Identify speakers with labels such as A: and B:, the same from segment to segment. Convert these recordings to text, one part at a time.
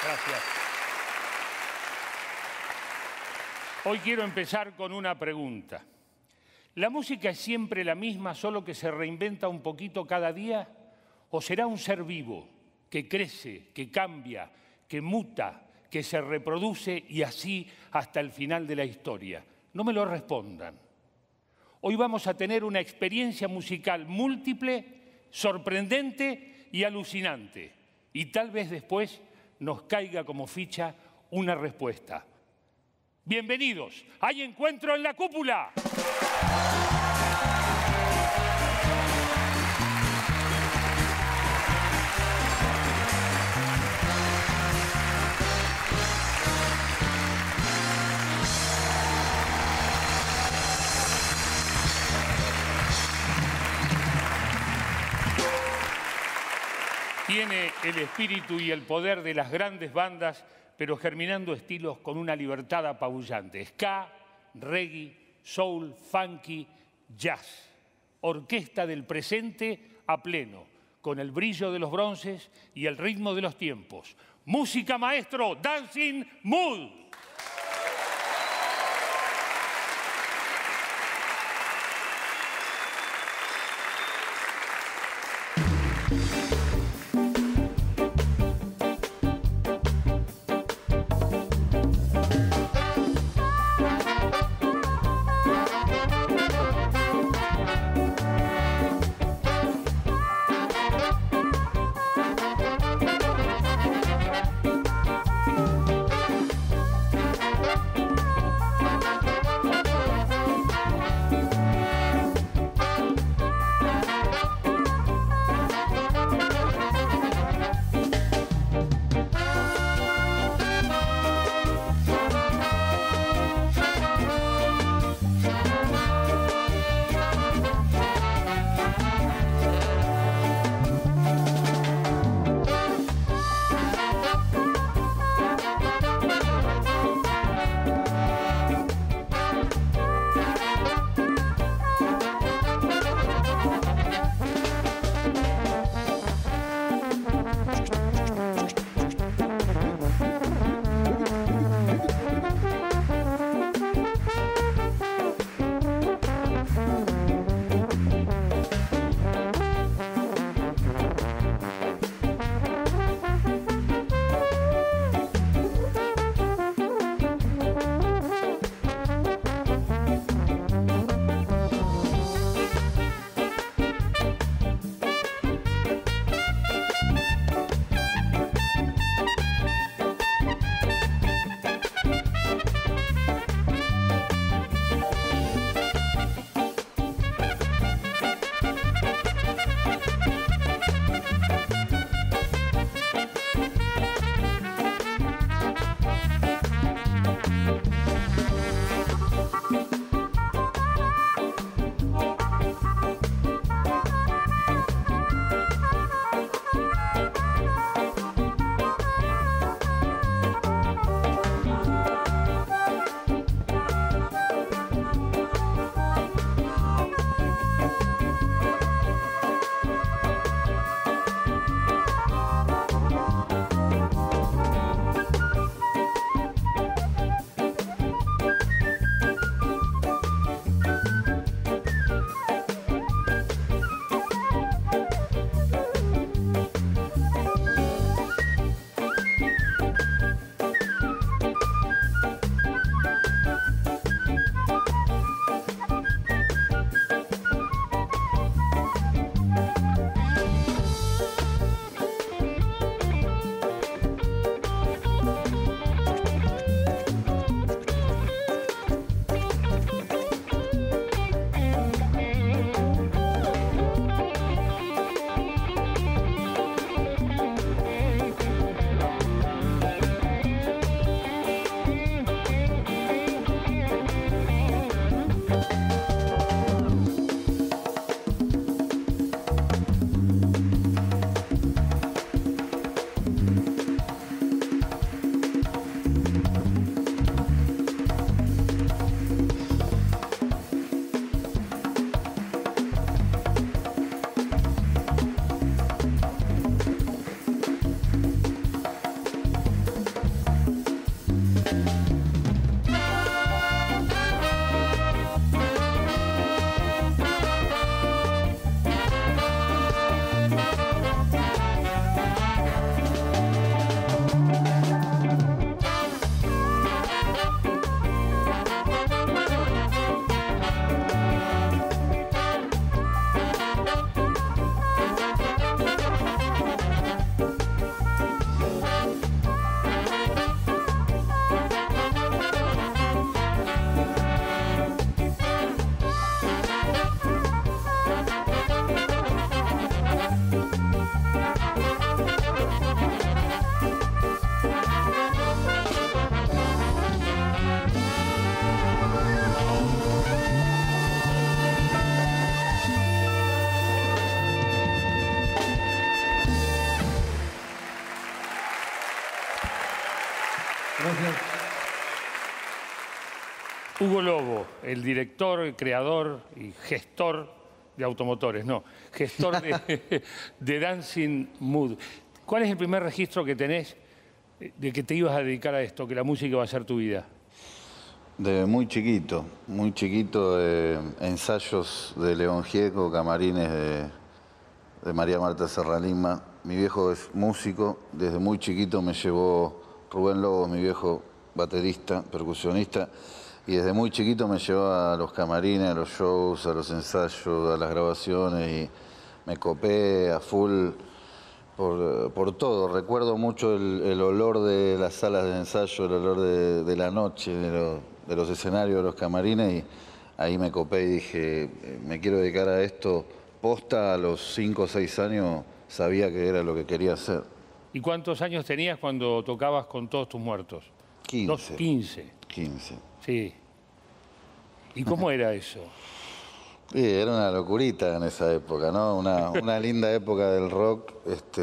A: Gracias. Hoy quiero empezar con una pregunta. ¿La música es siempre la misma, solo que se reinventa un poquito cada día? ¿O será un ser vivo que crece, que cambia, que muta, que se reproduce y así hasta el final de la historia? No me lo respondan. Hoy vamos a tener una experiencia musical múltiple, sorprendente y alucinante. Y tal vez después nos caiga como ficha una respuesta. Bienvenidos, hay encuentro en la cúpula. Tiene el espíritu y el poder de las grandes bandas, pero germinando estilos con una libertad apabullante. Ska, reggae, soul, funky, jazz. Orquesta del presente a pleno, con el brillo de los bronces y el ritmo de los tiempos. Música, maestro, Dancing Mood. gracias. Hugo Lobo, el director, el creador y gestor de automotores, no, gestor de Dancing Mood. ¿Cuál es el primer registro que tenés de que te ibas a dedicar a esto, que la música va a ser tu vida?
B: De muy chiquito, ensayos de León Gieco, camarines de María Marta Serralima. Mi viejo es músico, desde muy chiquito me llevó Rubén Lobo, mi viejo baterista, percusionista, y desde muy chiquito me llevaba a los camarines, a los shows, a los ensayos, a las grabaciones, y me copé a full por todo. Recuerdo mucho el olor de las salas de ensayo, el olor de la noche, de los escenarios, de los camarines, y ahí me copé y dije, me quiero dedicar a esto. Posta, a los 5 o 6 años sabía que era lo que quería hacer.
A: ¿Y cuántos años tenías cuando tocabas con Todos Tus Muertos?
B: 15.
A: 15.
B: 15.
A: Sí. ¿Y cómo era eso?
B: Sí, era una locurita en esa época, ¿no? Una linda época del rock,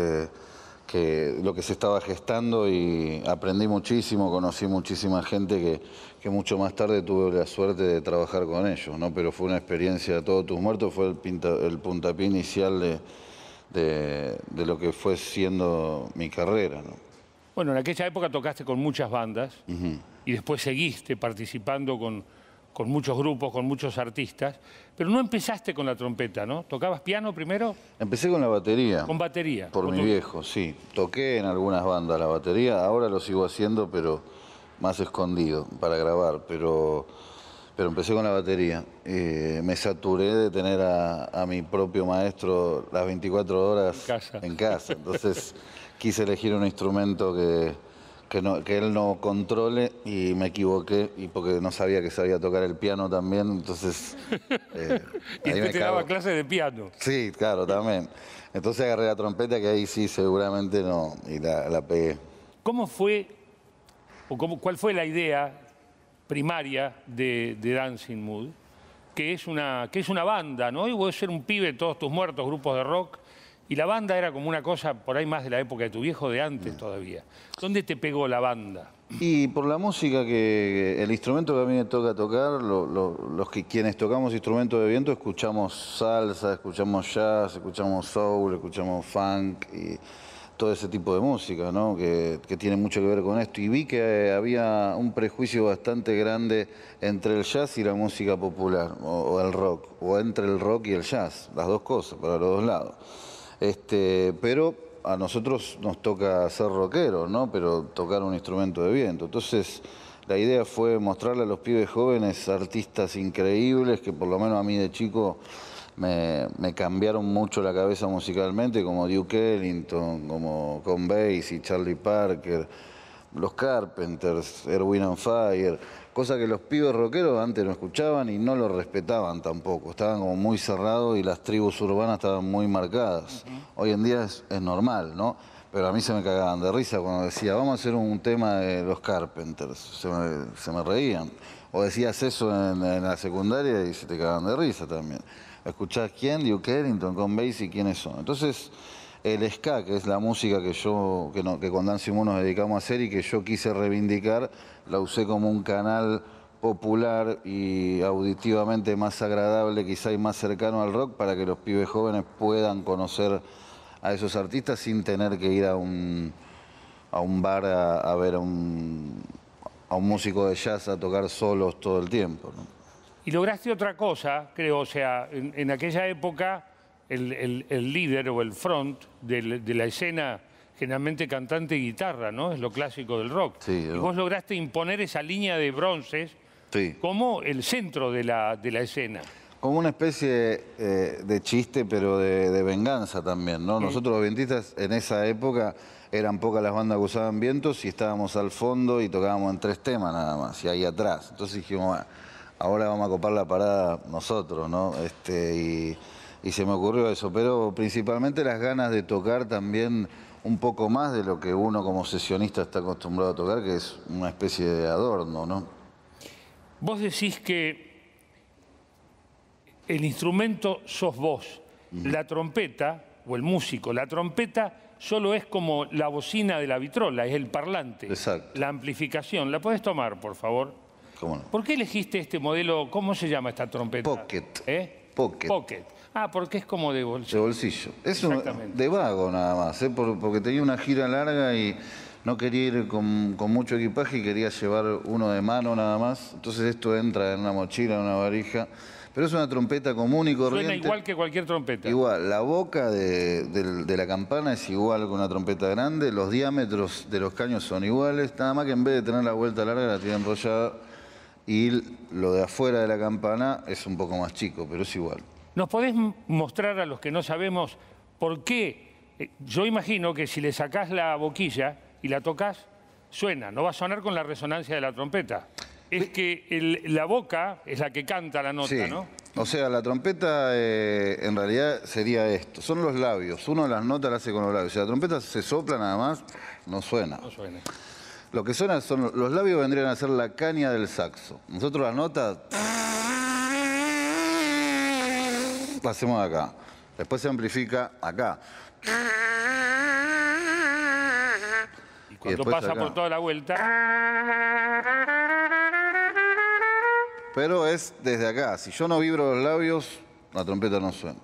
B: que lo que se estaba gestando, y aprendí muchísimo, conocí muchísima gente que mucho más tarde tuve la suerte de trabajar con ellos, ¿no? Pero fue una experiencia. Todos Tus Muertos fue el puntapié inicial de lo que fue siendo mi carrera, ¿no?
A: Bueno, en aquella época tocaste con muchas bandas y después seguiste participando con muchos grupos, con muchos artistas, pero no empezaste con la trompeta, ¿no? ¿Tocabas piano primero?
B: Empecé con la batería.
A: Con batería.
B: Por mi viejo, sí. Toqué en algunas bandas la batería, ahora lo sigo haciendo, pero más escondido para grabar, pero empecé con la batería. Me saturé de tener a mi propio maestro las 24 horas en casa. Entonces quise elegir un instrumento que él no controle, y me equivoqué, y porque no sabía que sabía tocar el piano también, entonces...
A: y ahí te daba clases de piano.
B: Sí, claro, también. Entonces agarré la trompeta, que ahí sí seguramente no, y la pegué.
A: ¿Cómo fue, cuál fue la idea primaria de Dancing Mood? Que es una banda, ¿no? Y vos ser un pibe, Todos Tus Muertos, grupos de rock, y la banda era como una cosa por ahí más de la época de tu viejo, de antes todavía. ¿Dónde te pegó la banda?
B: Y por la música, que el instrumento que a mí me toca tocar, quienes tocamos instrumentos de viento, escuchamos salsa, escuchamos jazz, escuchamos soul, escuchamos funk y todo ese tipo de música, ¿no? Que tiene mucho que ver con esto. Y vi que había un prejuicio bastante grande entre el jazz y la música popular, o el rock, o entre el rock y el jazz, las dos cosas, para los dos lados. Pero a nosotros nos toca ser rockeros, ¿no? Pero tocar un instrumento de viento. Entonces, la idea fue mostrarle a los pibes jóvenes artistas increíbles que, por lo menos a mí de chico, me cambiaron mucho la cabeza musicalmente, como Duke Ellington, como Count Basie, Charlie Parker, los Carpenters, Earth, Wind and Fire, cosa que los pibes rockeros antes no escuchaban y no lo respetaban tampoco. Estaban como muy cerrados y las tribus urbanas estaban muy marcadas. Hoy en día es normal, ¿no? Pero a mí se me cagaban de risa cuando decía, vamos a hacer un tema de los Carpenters. Se me reían. O decías eso en la secundaria y se te cagaban de risa también. ¿Escuchás quién? Duke Ellington, Count Basie, ¿quiénes son? Entonces, el ska, que es la música que con Dancing Mood nos dedicamos a hacer y que yo quise reivindicar, la usé como un canal popular y auditivamente más agradable, quizá, y más cercano al rock, para que los pibes jóvenes puedan conocer a esos artistas sin tener que ir a un bar a ver a un músico de jazz a tocar solos todo el tiempo, ¿no?
A: Y lograste otra cosa, creo, o sea, en aquella época el líder o el front de la escena, generalmente cantante y guitarra, ¿no? Es lo clásico del rock.
B: Sí,
A: y vos lograste imponer esa línea de bronces, sí, como el centro de la escena.
B: Como una especie de chiste, pero de venganza también, ¿no? Nosotros los vientistas en esa época eran pocas las bandas que usaban vientos y estábamos al fondo y tocábamos en 3 temas nada más, y ahí atrás. Entonces dijimos, bueno, ahora vamos a copar la parada nosotros, ¿no? Y se me ocurrió eso, pero principalmente las ganas de tocar también un poco más de lo que uno como sesionista está acostumbrado a tocar, que es una especie de adorno, ¿no?
A: Vos decís que el instrumento sos vos, la trompeta, o el músico, la trompeta solo es como la bocina de la vitrola, es el parlante.
B: Exacto.
A: La amplificación. ¿La puedes tomar, por favor?
B: ¿Cómo no?
A: ¿Por qué elegiste este modelo? ¿Cómo se llama esta trompeta?
B: Pocket.
A: Pocket. Pocket. Ah, porque es como de bolsillo.
B: De bolsillo. Es de vago nada más, porque tenía una gira larga y no quería ir con mucho equipaje y quería llevar uno de mano nada más. Entonces esto entra en una mochila, en una varija. Pero es una trompeta común y corriente.
A: Suena igual que cualquier trompeta.
B: Igual, la boca de la campana es igual que una trompeta grande, los diámetros de los caños son iguales, nada más que en vez de tener la vuelta larga la tiene enrollada y lo de afuera de la campana es un poco más chico, pero es igual.
A: ¿Nos podés mostrar a los que no sabemos por qué? Yo imagino que si le sacás la boquilla y la tocas, suena, no va a sonar con la resonancia de la trompeta. Es que la boca es la que canta la nota,
B: sí.
A: ¿no?
B: O sea, la trompeta en realidad sería esto. Son los labios. Uno las notas las hace con los labios. Si la trompeta se sopla nada más, no suena.
A: No suena.
B: Lo que suena son... Los labios vendrían a ser la caña del saxo. Nosotros las notas... la hacemos acá. Después se amplifica acá.
A: Y cuando pasa acá por toda la vuelta...
B: Pero es desde acá. Si yo no vibro los labios, la trompeta no suena.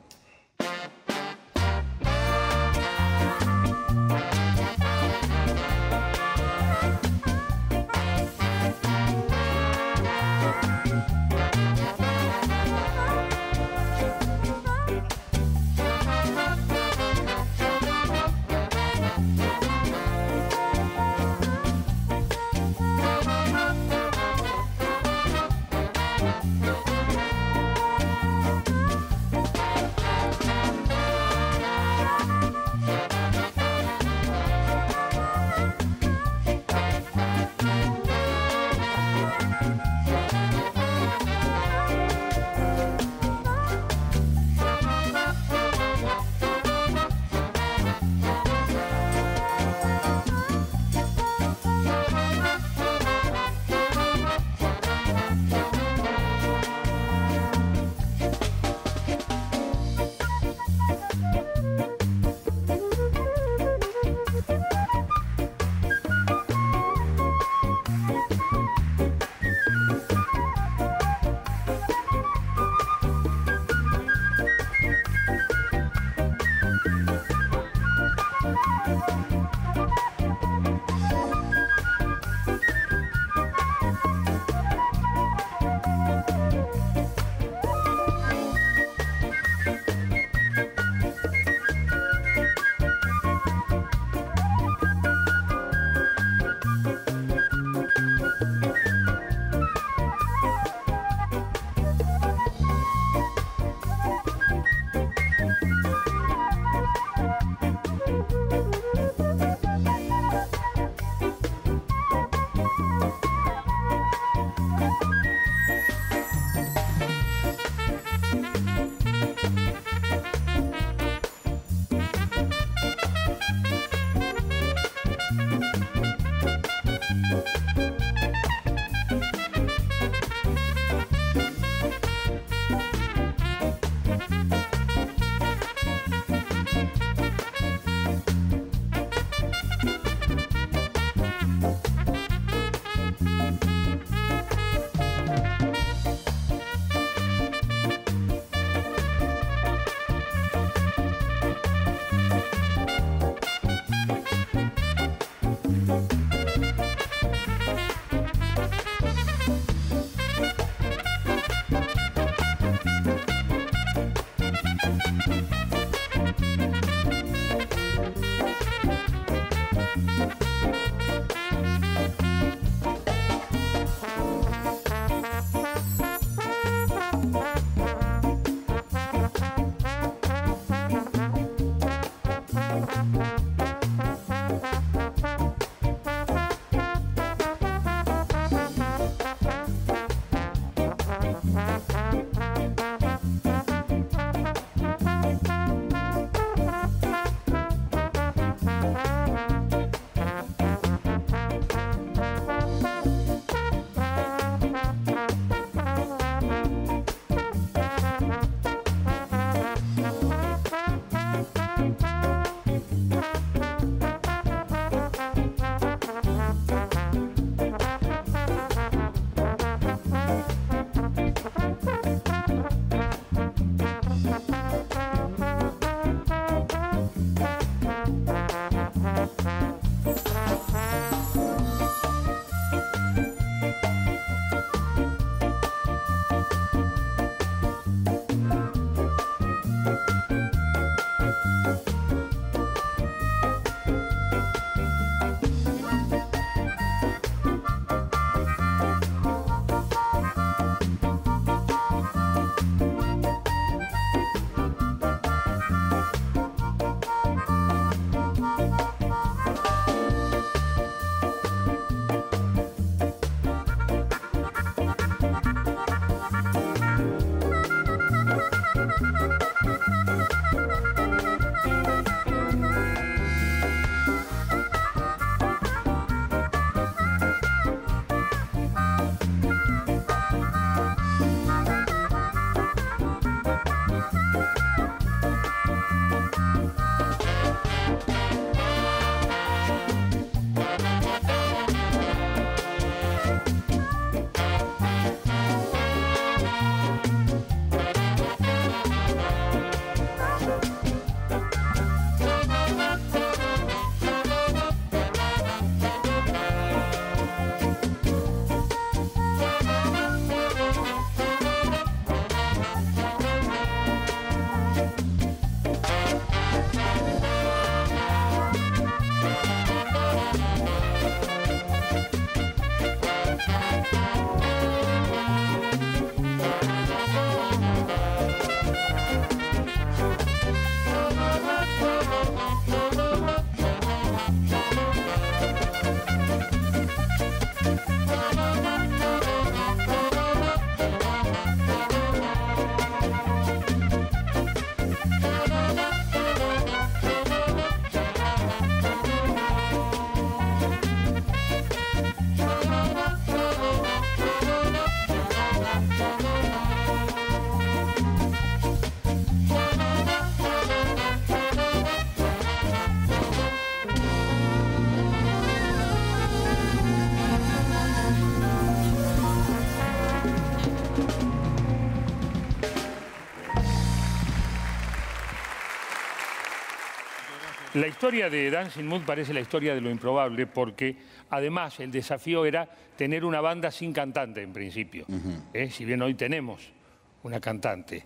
A: La historia de Dancing Mood parece la historia de lo improbable porque además el desafío era tener una banda sin cantante en principio. Si bien hoy tenemos una cantante.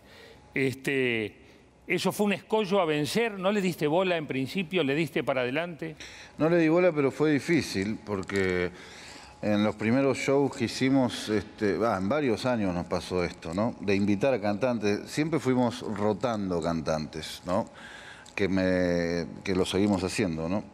A: ¿Eso fue un escollo a vencer? ¿No le diste bola en principio? ¿Le diste para adelante?
B: No le di bola, pero fue difícil porque en los primeros shows que hicimos, en varios años nos pasó esto, ¿no? De invitar a cantantes. Siempre fuimos rotando cantantes, ¿no? Que lo seguimos haciendo, ¿no?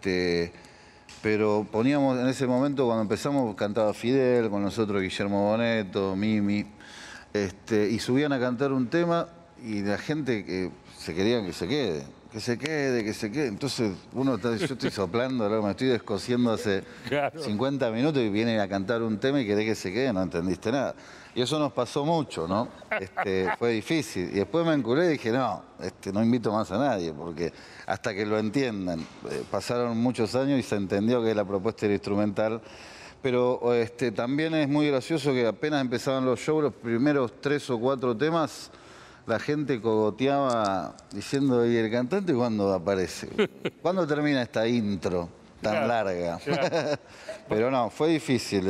B: Pero poníamos en ese momento, cuando empezamos, cantaba Fidel, con nosotros Guillermo Bonetto, Mimi, y subían a cantar un tema y la gente que se quería que se quede. Que se quede. Entonces, yo estoy soplando, me estoy descosiendo hace 50 minutos y viene a cantar un tema y querés que se quede, no entendiste nada. Y eso nos pasó mucho, ¿no? Fue difícil. Y después me enculé y dije, no invito más a nadie, porque hasta que lo entiendan. Pasaron muchos años y se entendió que la propuesta era instrumental. Pero también es muy gracioso que apenas empezaban los shows, los primeros 3 o 4 temas, la gente cogoteaba diciendo, ¿y el cantante cuándo aparece? ¿Cuándo termina esta intro tan larga? Pero no, fue difícil.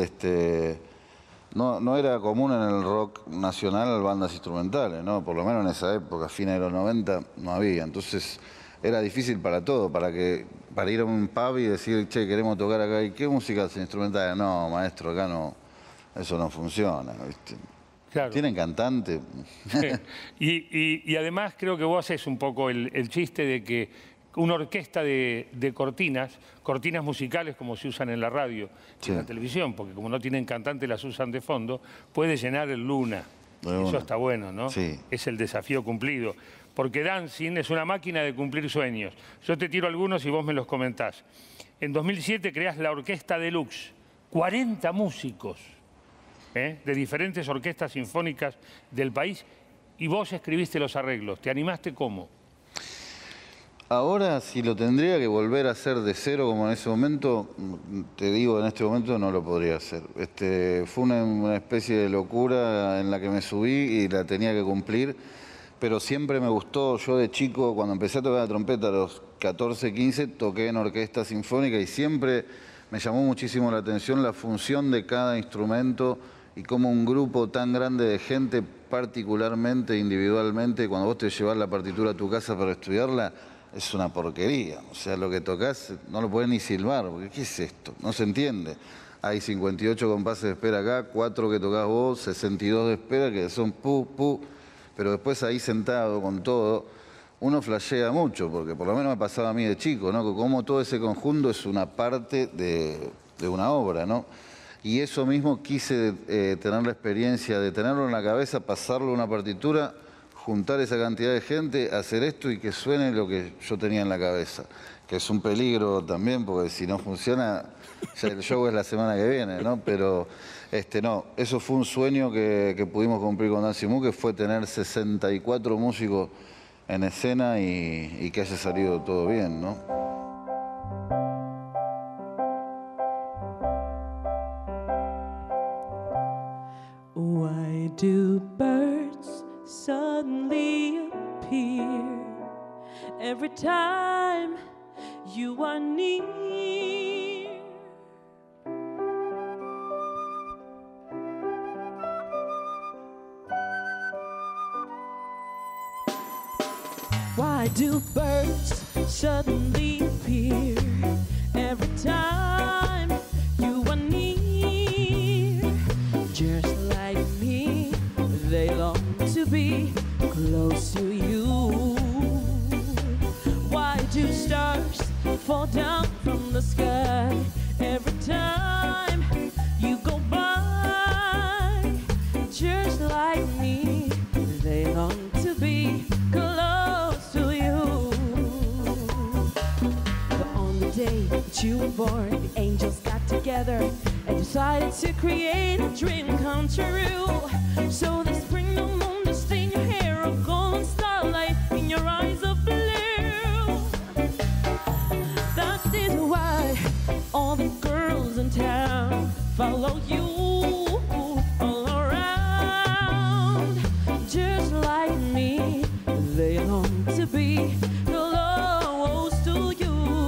B: No era común en el rock nacional bandas instrumentales, ¿no? Por lo menos en esa época, fines de los 90, no había. Entonces era difícil para todo, para ir a un pub y decir, che, queremos tocar acá. ¿Y qué música hacen instrumental? No, maestro, acá no, eso no funciona, ¿viste?
A: Claro.
B: ¿Tienen cantante?
A: Y además creo que vos haces un poco el chiste de que una orquesta de cortinas musicales como se usan en la radio y en la televisión, porque como no tienen cantante las usan de fondo, puede llenar el Luna. Eso está bueno, ¿no?
B: Sí.
A: Es el desafío cumplido. Porque Dancing es una máquina de cumplir sueños. Yo te tiro algunos y vos me los comentás. En 2007 creás la Orquesta Deluxe, 40 músicos de diferentes orquestas sinfónicas del país y vos escribiste los arreglos. ¿Te animaste cómo?
B: Ahora, si lo tendría que volver a hacer de cero como en ese momento, te digo, en este momento no lo podría hacer. Fue una especie de locura en la que me subí y la tenía que cumplir, pero siempre me gustó. Yo de chico, cuando empecé a tocar la trompeta a los 14, 15, toqué en orquesta sinfónica y siempre me llamó muchísimo la atención la función de cada instrumento y cómo un grupo tan grande de gente, particularmente, individualmente, cuando vos te llevás la partitura a tu casa para estudiarla, es una porquería. O sea, lo que tocas no lo podés ni silbar, porque ¿qué es esto? No se entiende. Hay 58 compases de espera acá, 4 que tocás vos, 62 de espera, que son pu, pu. Pero después ahí sentado con todo, uno flashea mucho, porque por lo menos me pasaba a mí de chico, ¿no? Como todo ese conjunto es una parte de una obra, ¿no? Y eso mismo quise tener la experiencia de tenerlo en la cabeza, pasarlo a una partitura, juntar esa cantidad de gente, hacer esto y que suene lo que yo tenía en la cabeza. Que es un peligro también, porque si no funciona, ya el show es la semana que viene, ¿no? Pero no, eso fue un sueño que pudimos cumplir con Dancing Mood, que fue tener 64 músicos en escena y que haya salido todo bien, ¿no?
C: Why do birds suddenly appear every time you are near? Why do birds suddenly appear every time you are near? Just like me, they long to be close to you. Why do stars fall down from the sky every time you go by? Just like me, they long to be close to you. that you were born, the angels got together and decided to create a dream come true. So they spring the moon to stain your hair of golden starlight in your eyes of blue. That is why all the girls in town follow you all around. Just like me, they long to be close to you.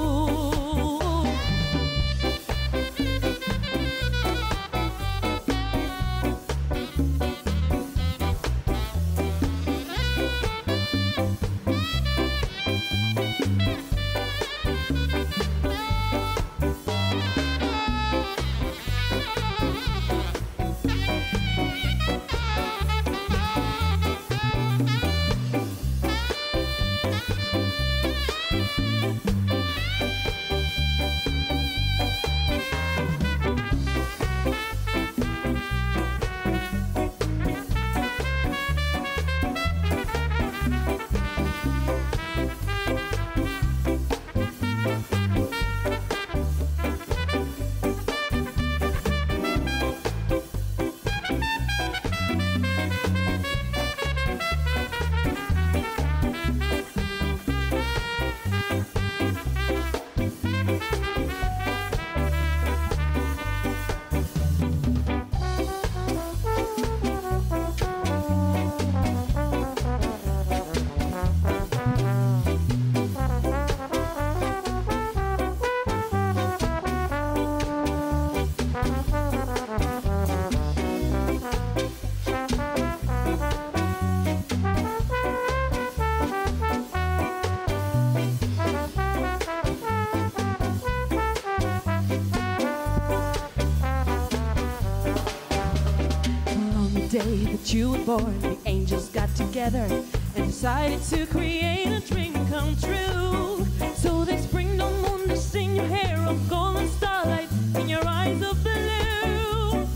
C: Day that you were born, the angels got together and decided to create a dream come true. So they spring the moon to sing your hair of golden starlight in your eyes of blue.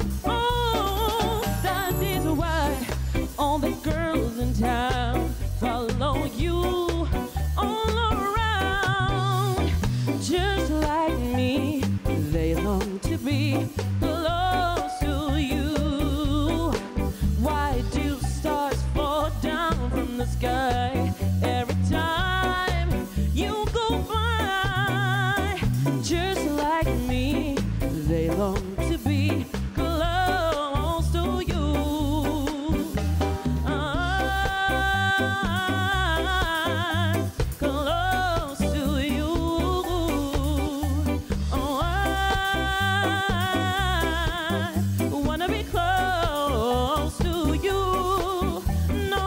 C: Oh, that is why all the girls in town follow you all around. Just like me, they long to be close to you. Why do stars fall down from the sky every time you go by? Just like me, they long to be close to you. Close to you. Oh, I wanna be close to you. No,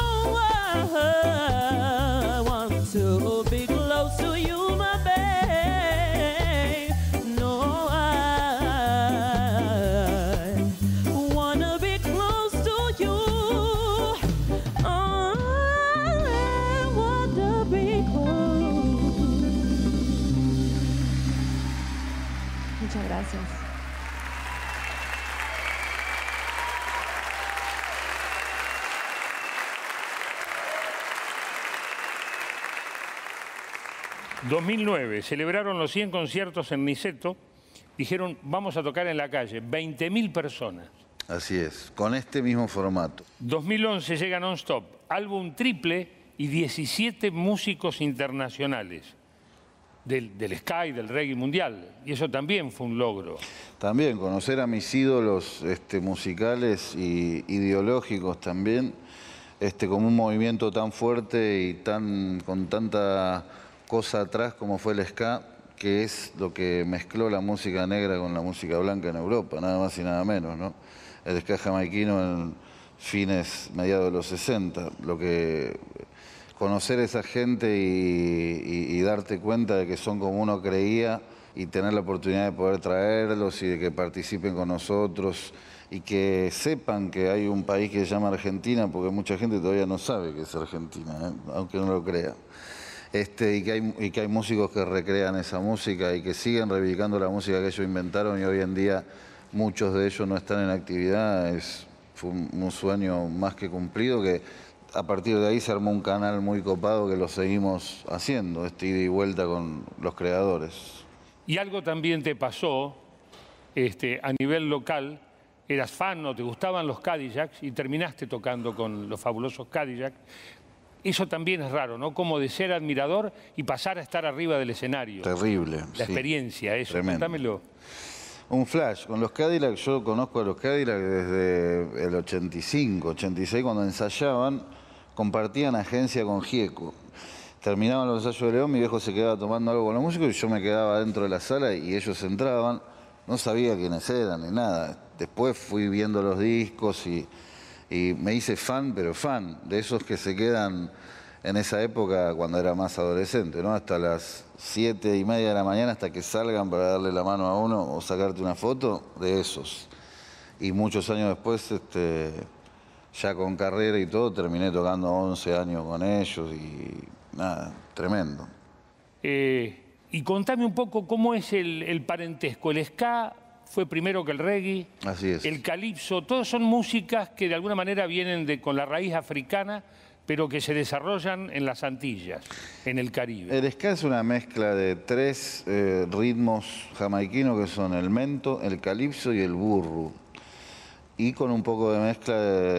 C: I want to be close to you, my babe. No, I wanna be close to you. I wanna be close. Muchas gracias.
A: En 2009 celebraron los 100 conciertos en Niceto. Dijeron, vamos a tocar en la calle, 20.000 personas.
B: Así es, con este mismo formato.
A: 2011 llega Non-Stop, álbum triple y 17 músicos internacionales del ska y del reggae mundial. Y eso también fue un logro.
B: También conocer a mis ídolos musicales y ideológicos también, como un movimiento tan fuerte y con tanta cosa atrás como fue el ska, que es lo que mezcló la música negra con la música blanca en Europa, nada más y nada menos, ¿no? El ska jamaiquino en mediados de los 60, conocer a esa gente y darte cuenta de que son como uno creía y tener la oportunidad de poder traerlos y de que participen con nosotros y que sepan que hay un país que se llama Argentina, porque mucha gente todavía no sabe que es Argentina, aunque no lo crea. Y que hay músicos que recrean esa música y que siguen reivindicando la música que ellos inventaron y hoy en día muchos de ellos no están en actividad. Fue un sueño más que cumplido, que a partir de ahí se armó un canal muy copado que lo seguimos haciendo, ida y vuelta con los creadores.
A: Y algo también te pasó a nivel local, eras fan o te gustaban los Cadillacs y terminaste tocando con los fabulosos Cadillacs. Eso también es raro, ¿no? Como de ser admirador y pasar a estar arriba del escenario.
B: Terrible.
A: La experiencia, eso.
B: Tremendo.
A: Contámelo.
B: Un flash. Con los Cadillacs, yo conozco a los Cadillacs desde el 85, 86, cuando ensayaban, compartían agencia con Gieco. Terminaban los ensayos de León, mi viejo se quedaba tomando algo con los músicos y yo me quedaba dentro de la sala y ellos entraban. No sabía quiénes eran ni nada. Después fui viendo los discos y me hice fan, pero fan, de esos que se quedan en esa época cuando era más adolescente, ¿no? Hasta las 7:30 de la mañana, hasta que salgan para darle la mano a uno o sacarte una foto, de esos. Y muchos años después, ya con carrera y todo, terminé tocando 11 años con ellos y nada, tremendo.
A: Y contame un poco cómo es el parentesco. El ska fue primero que el reggae.
B: Así es.
A: El calipso, todos son músicas que de alguna manera vienen con la raíz africana, pero que se desarrollan en las Antillas, en el Caribe.
B: El ska es una mezcla de 3 ritmos jamaiquinos que son el mento, el calipso y el burru. Y con un poco de mezcla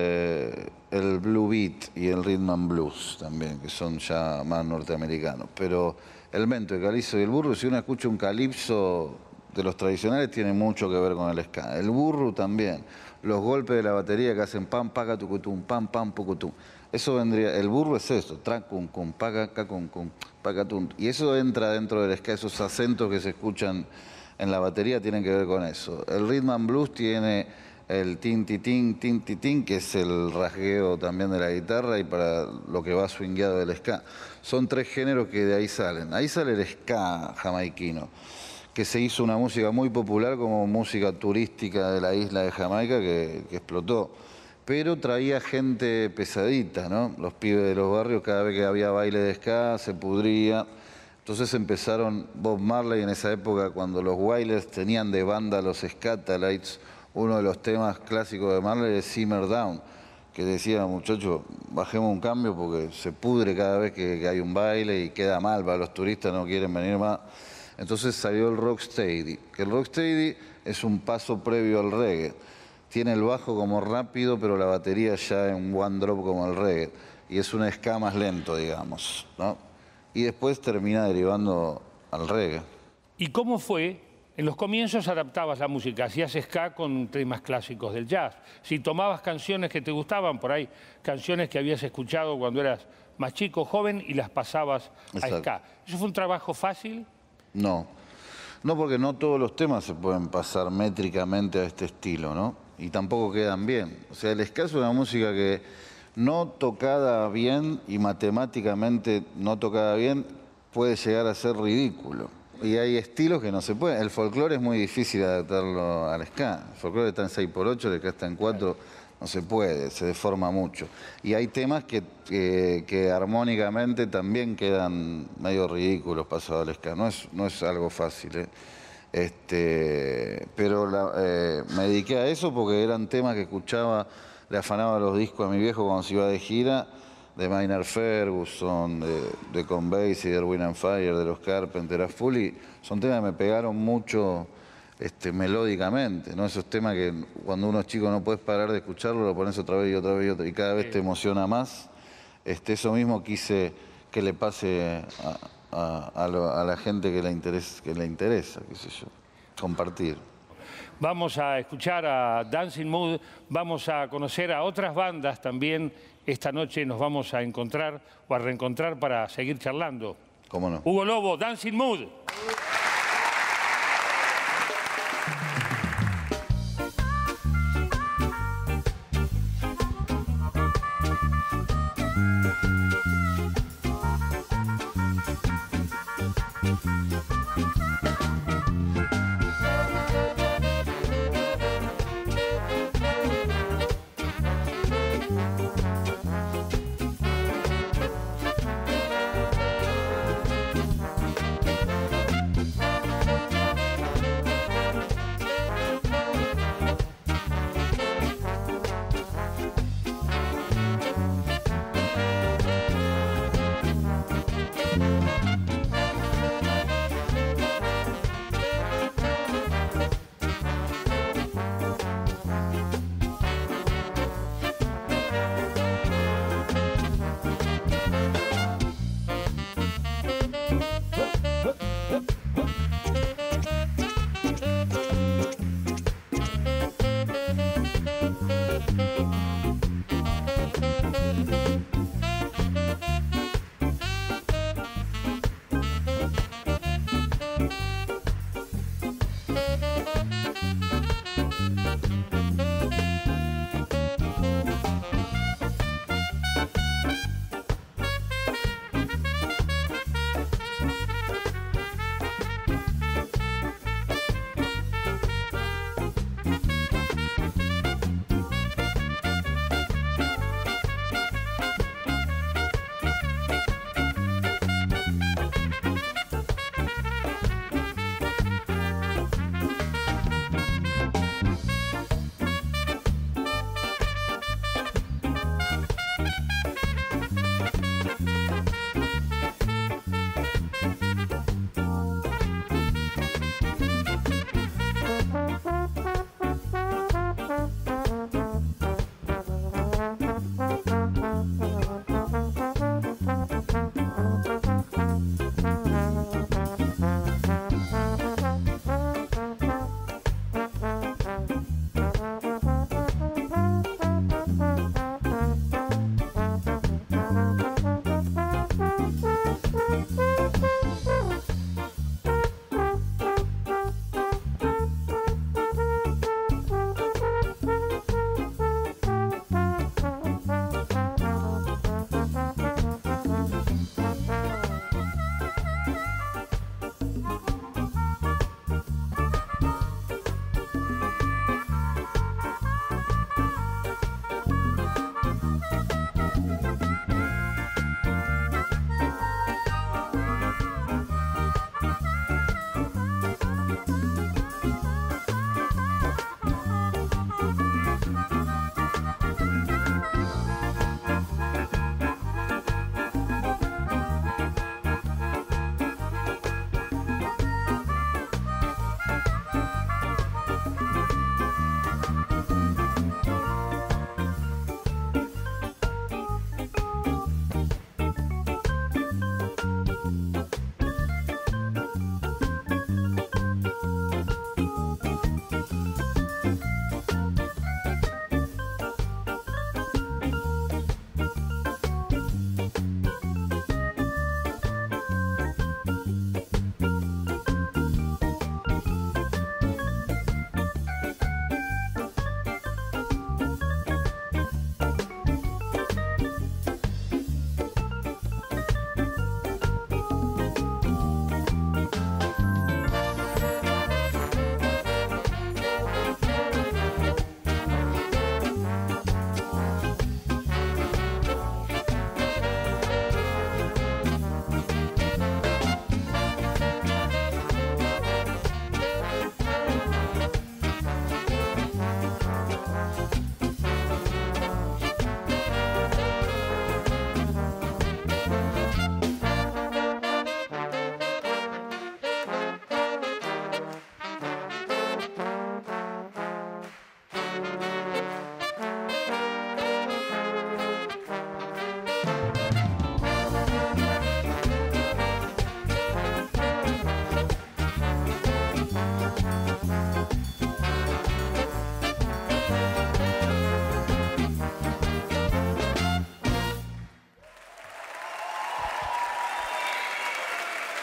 B: el blue beat y el rhythm and blues también, que son ya más norteamericanos. Pero el mento, el calipso y el burru, si uno escucha un calipso de los tradicionales, tiene mucho que ver con el ska. El burru también. Los golpes de la batería que hacen pam, paca, tucutum, pam, pam, pucutum. Eso vendría, el burru es esto, trac, cum, cum, paca, cacum, cum, pacatum. Y eso entra dentro del ska, esos acentos que se escuchan en la batería tienen que ver con eso. El rhythm and blues tiene el tin, ti, tin, que es el rasgueo también de la guitarra y para lo que va swingueado del ska. Son 3 géneros que de ahí salen. Ahí sale el ska jamaiquino, que se hizo una música muy popular como música turística de la isla de Jamaica que explotó. Pero traía gente pesadita, ¿no? Los pibes de los barrios, cada vez que había baile de ska, se pudría. Entonces empezaron Bob Marley en esa época, cuando los Wailers tenían de banda los Skatalites. Uno de los temas clásicos de Marley es Simmer Down, que decía, muchachos, bajemos un cambio porque se pudre cada vez que hay un baile y queda mal para los turistas, no quieren venir más. Entonces salió el rocksteady, que el rocksteady es un paso previo al reggae. Tiene el bajo como rápido, pero la batería ya en one drop como el reggae. Y es un ska más lento, digamos, ¿no? Y después termina derivando al reggae.
A: ¿Y cómo fue? En los comienzos adaptabas la música, hacías ska con temas clásicos del jazz. Si tomabas canciones que te gustaban, por ahí, canciones que habías escuchado cuando eras más chico, joven, y las pasabas a ska. ¿Eso fue un trabajo fácil?
B: No, porque no todos los temas se pueden pasar métricamente a este estilo, ¿no? Y tampoco quedan bien. O sea, el ska es una música que no tocada bien y matemáticamente no tocada bien puede llegar a ser ridículo. Y hay estilos que no se pueden. El folclore es muy difícil adaptarlo al ska. El folclore está en 6x8, el ska está en 4, no se puede, se deforma mucho. Y hay temas que armónicamente también quedan medio ridículos pasados al ska. No es algo fácil, pero me dediqué a eso porque eran temas que escuchaba, le afanaba los discos a mi viejo cuando se iba de gira, de Maynard Ferguson, de Count Basie, de Earth, Wind and Fire, de los Carpenters, a full, y son temas que me pegaron mucho melódicamente, ¿no? Esos temas que cuando uno es chico no puedes parar de escucharlo, lo pones otra vez y otra vez y otra, y cada vez te emociona más. Eso mismo quise que le pase a la gente que le interesa, qué sé yo, compartir.
A: Vamos a escuchar a Dancing Mood, vamos a conocer a otras bandas también. Esta noche nos vamos a encontrar o a reencontrar para seguir charlando.
B: ¿Cómo no?
A: Hugo Lobo, Dancing Mood.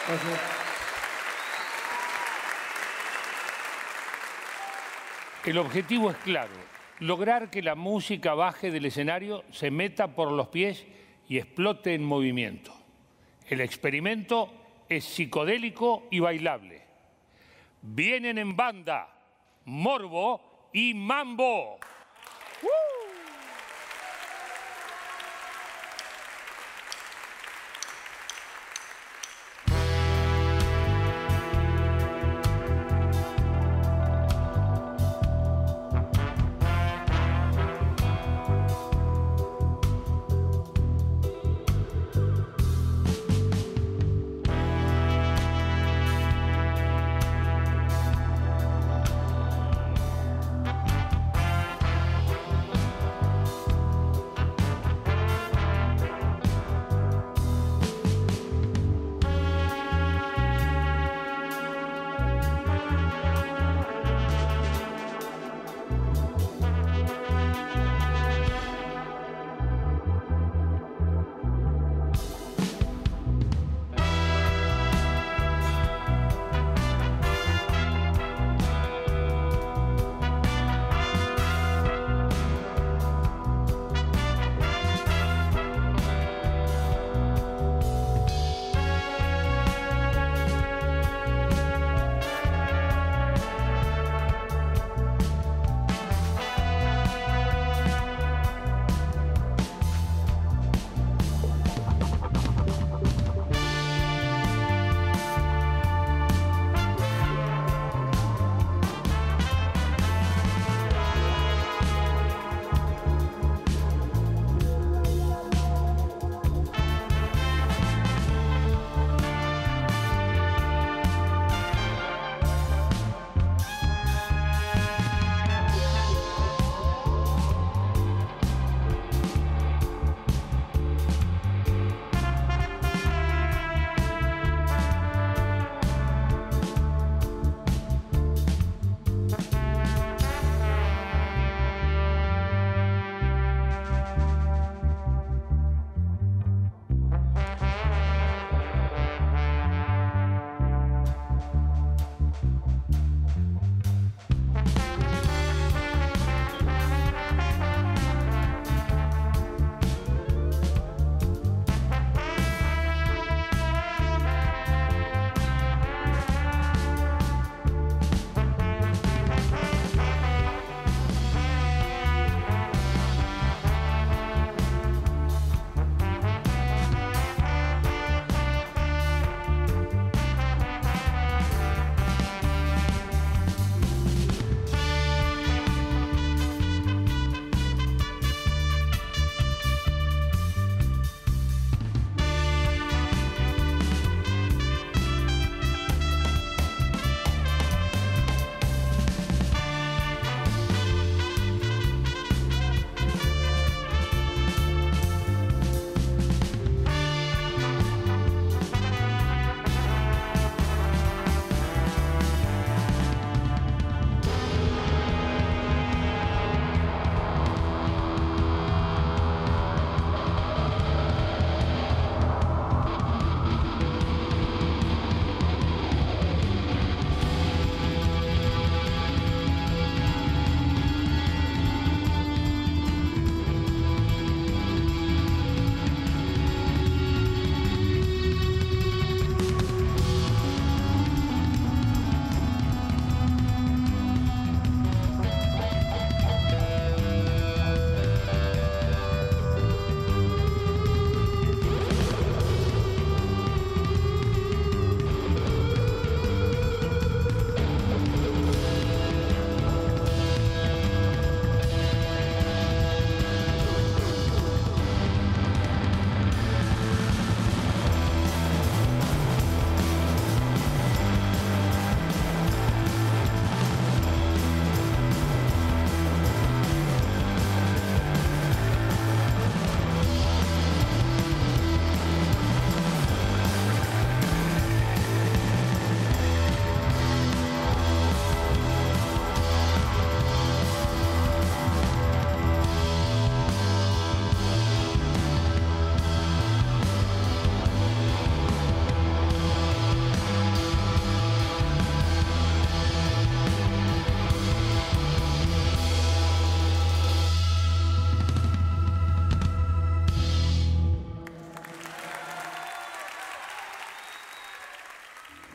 D: Gracias.
A: El objetivo es claro, lograr que la música baje del escenario, se meta por los pies y explote en movimiento. El experimento es psicodélico y bailable. Vienen en banda Morbo y Mambo.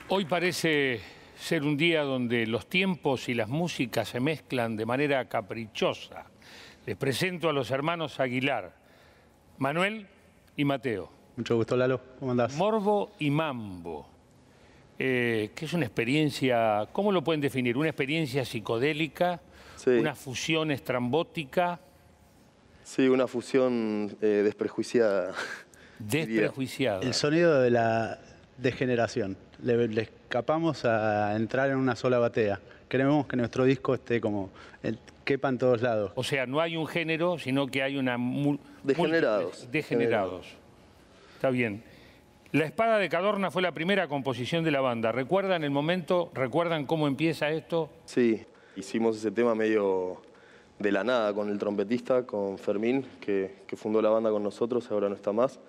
A: Hoy parece ser un día donde los tiempos y las músicas se mezclan de manera caprichosa. Les presento a los hermanos Aguilar, Manuel y Mateo.
D: Mucho gusto, Lalo. ¿Cómo andás?
A: Morbo y Mambo, que es una experiencia, ¿cómo lo pueden definir? ¿Una experiencia psicodélica?
E: Sí.
A: ¿Una fusión estrambótica?
E: Sí, una fusión desprejuiciada.
A: Desprejuiciada.
D: El sonido de la degeneración. Le escapamos a entrar en una sola batea. Queremos que nuestro disco esté como, quepa en todos lados.
A: O sea, no hay un género, sino que hay una...
E: Degenerados.
A: Degenerados. Está bien. La Espada de Cadorna fue la primera composición de la banda. ¿Recuerdan el momento? ¿Recuerdan cómo empieza esto?
E: Sí, hicimos ese tema medio de la nada con el trompetista, con Fermín, que fundó la banda con nosotros, ahora no está más.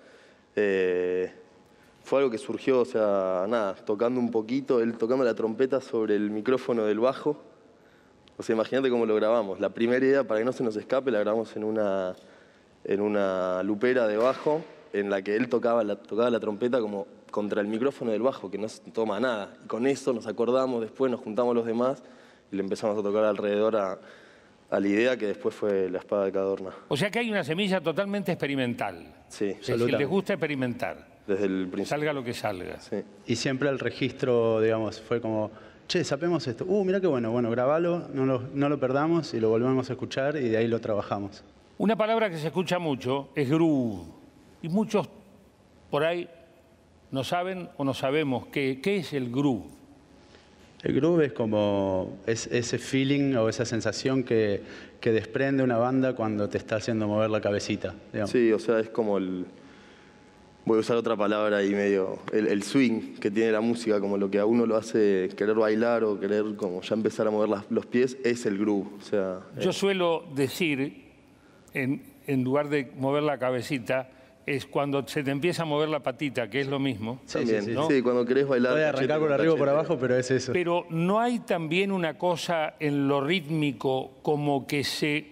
E: Fue algo que surgió, o sea, nada, tocando un poquito, él tocando la trompeta sobre el micrófono del bajo. O sea, imagínate cómo lo grabamos. La primera idea, para que no se nos escape, la grabamos en una lupera de bajo, en la que él tocaba la trompeta como contra el micrófono del bajo, que no se toma nada. Y con eso nos acordamos, después nos juntamos los demás y le empezamos a tocar alrededor a la idea que después fue La Espada de Cadorna.
A: O sea que hay una semilla totalmente experimental.
E: Sí,
A: Es decir, les gusta experimentar.
E: desde el principio.
A: Salga lo que salga.
E: Sí.
D: Y siempre el registro, digamos, fue como, che, sapemos esto. Mirá qué bueno, grabalo, no lo perdamos y lo volvemos a escuchar y de ahí lo trabajamos.
A: Una palabra que se escucha mucho es groove. Y muchos por ahí no saben o no sabemos qué es el groove.
D: El groove es como ese feeling o esa sensación que desprende una banda cuando te está haciendo mover la cabecita, digamos.
E: Sí, o sea, es como voy a usar otra palabra ahí medio, el swing que tiene la música, como lo que a uno lo hace querer bailar o querer como ya empezar a mover los pies, es el groove. O sea,
A: Yo suelo decir, en lugar de mover la cabecita, es cuando se te empieza a mover la patita, que es lo mismo.
D: Sí,
E: también,
D: sí,
A: ¿no?
E: sí, cuando querés bailar.
D: Puede
E: cachete
D: arrancar por
E: con
D: arriba o por
E: cachete.
D: abajo, pero es eso.
A: Pero no hay también una cosa en lo rítmico como que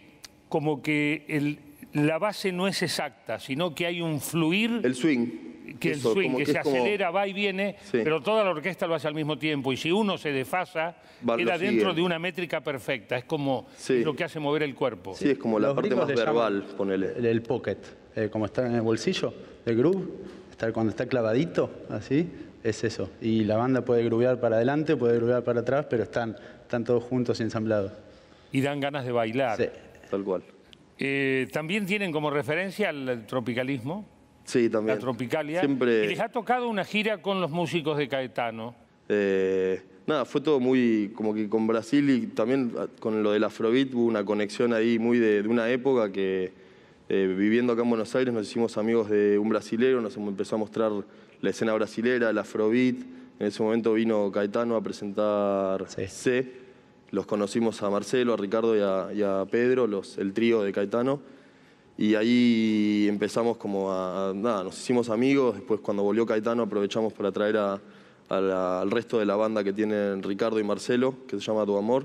A: la base no es exacta, sino que hay un fluir,
E: El swing.
A: que
E: Eso,
A: el swing,
E: como
A: que
E: que
A: se
E: es como-
A: acelera, va y viene,
E: Sí.
A: pero toda la orquesta lo hace al mismo tiempo. Y si uno se desfasa,
E: Lo
A: queda
E: siguen.
A: dentro de una métrica perfecta. Es como
E: Sí.
A: es lo que hace mover el cuerpo.
E: Sí, es como la
D: Los
E: parte
D: gringos
E: más
D: le
E: verbal,
D: llaman
E: ponele.
D: el pocket, como está en el bolsillo, el groove, cuando está clavadito, así, es eso. Y la banda puede groovear para adelante, puede groovear para atrás, pero están todos juntos y ensamblados.
A: Y dan ganas de bailar.
D: Sí.
E: Tal cual.
A: También tienen como referencia al tropicalismo,
E: Sí, también.
A: la tropicalia.
E: Siempre.
A: Y les ha tocado una gira con los músicos de Caetano.
E: Nada, fue todo muy como que con Brasil y también con lo del Afrobeat hubo una conexión ahí muy de una época que viviendo acá en Buenos Aires nos hicimos amigos de un brasilero, nos empezó a mostrar la escena brasilera, el Afrobeat. En ese momento vino Caetano a presentar
D: Sí.
E: C. Los conocimos a Marcelo, a Ricardo y a Pedro, el trío de Caetano. Y ahí empezamos como nada, nos hicimos amigos. Después cuando volvió Caetano aprovechamos para traer al resto de la banda que tienen Ricardo y Marcelo, que se llama Tu Amor.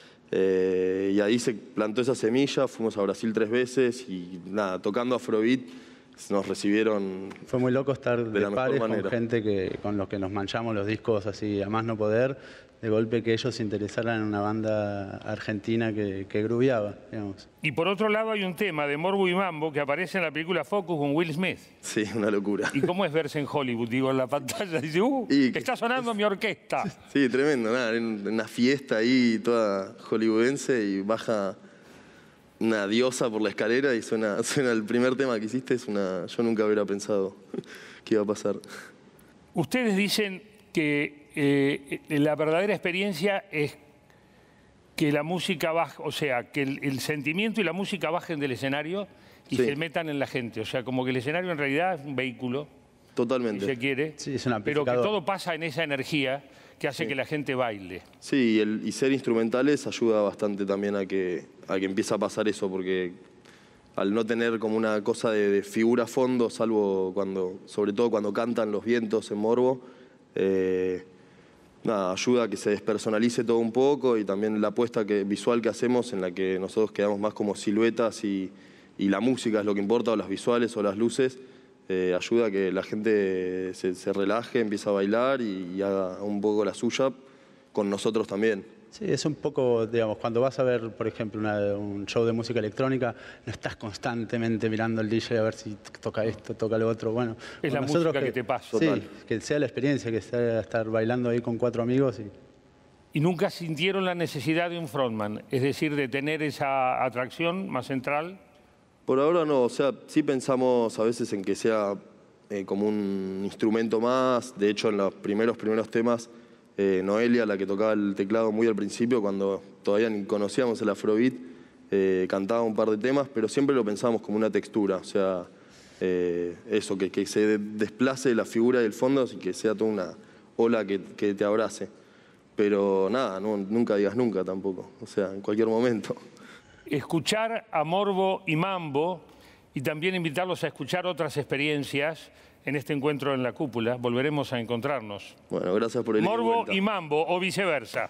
E: Y ahí se plantó esa semilla, fuimos a Brasil 3 veces y nada, tocando Afrobeat nos recibieron.
D: Fue muy loco estar
E: De
D: de
E: la mejor
D: pares con
E: manera.
D: gente con los que nos manchamos los discos así a más no poder, de golpe que ellos se interesaran en una banda argentina que grooveaba, digamos.
A: Y por otro lado hay un tema de Morbo y Mambo que aparece en la película Focus con Will Smith.
E: Sí, una locura.
A: ¿Y cómo es verse en Hollywood? Digo, en la pantalla, dice,
E: Y que-
A: está sonando mi orquesta.
E: Sí, tremendo, nada, en una fiesta ahí toda hollywoodense y baja una diosa por la escalera y suena el primer tema que hiciste, yo nunca hubiera pensado que iba a pasar.
A: Ustedes dicen que la verdadera experiencia es que la música baje, o sea, que el sentimiento y la música bajen del escenario y
E: Sí.
A: se metan en la gente. O sea, como que el escenario en realidad es un vehículo, si
E: Totalmente.
A: se quiere,
D: Sí, es un
A: pero que
D: amplificador.
A: todo pasa en esa energía que hace
E: Sí.
A: que la gente baile.
E: Sí, y ser instrumentales ayuda bastante también a que empiece a pasar eso, porque al no tener como una cosa de figura a fondo, salvo sobre todo cuando cantan los vientos en Morbo, nada, ayuda a que se despersonalice todo un poco y también la apuesta visual que hacemos en la que nosotros quedamos más como siluetas y la música es lo que importa, o las visuales o las luces, ayuda a que la gente se relaje, empiece a bailar y haga un poco la suya con nosotros también.
D: Sí, es un poco, digamos, cuando vas a ver, por ejemplo, un show de música electrónica, no estás constantemente mirando al DJ a ver si toca esto, toca lo otro. Bueno,
A: es la música que te pasa.
D: Sí, que sea la experiencia, que sea estar bailando ahí con 4 amigos.
A: ¿Y nunca sintieron la necesidad de un frontman? Es decir, de tener esa atracción más central.
E: Por ahora no, o sea, sí pensamos a veces en que sea como un instrumento más. De hecho, en los primeros temas, Noelia, la que tocaba el teclado muy al principio, cuando todavía ni conocíamos el Afrobeat, cantaba un par de temas, pero siempre lo pensábamos como una textura, o sea, eso, que se desplace la figura del fondo y que sea toda una ola que te abrace. Pero nada, nunca digas nunca tampoco, o sea, en cualquier momento.
A: Escuchar a Morbo y Mambo y también invitarlos a escuchar otras experiencias en este encuentro en la cúpula. Volveremos a encontrarnos.
E: Bueno, gracias por el
A: Morbo y Mambo o viceversa.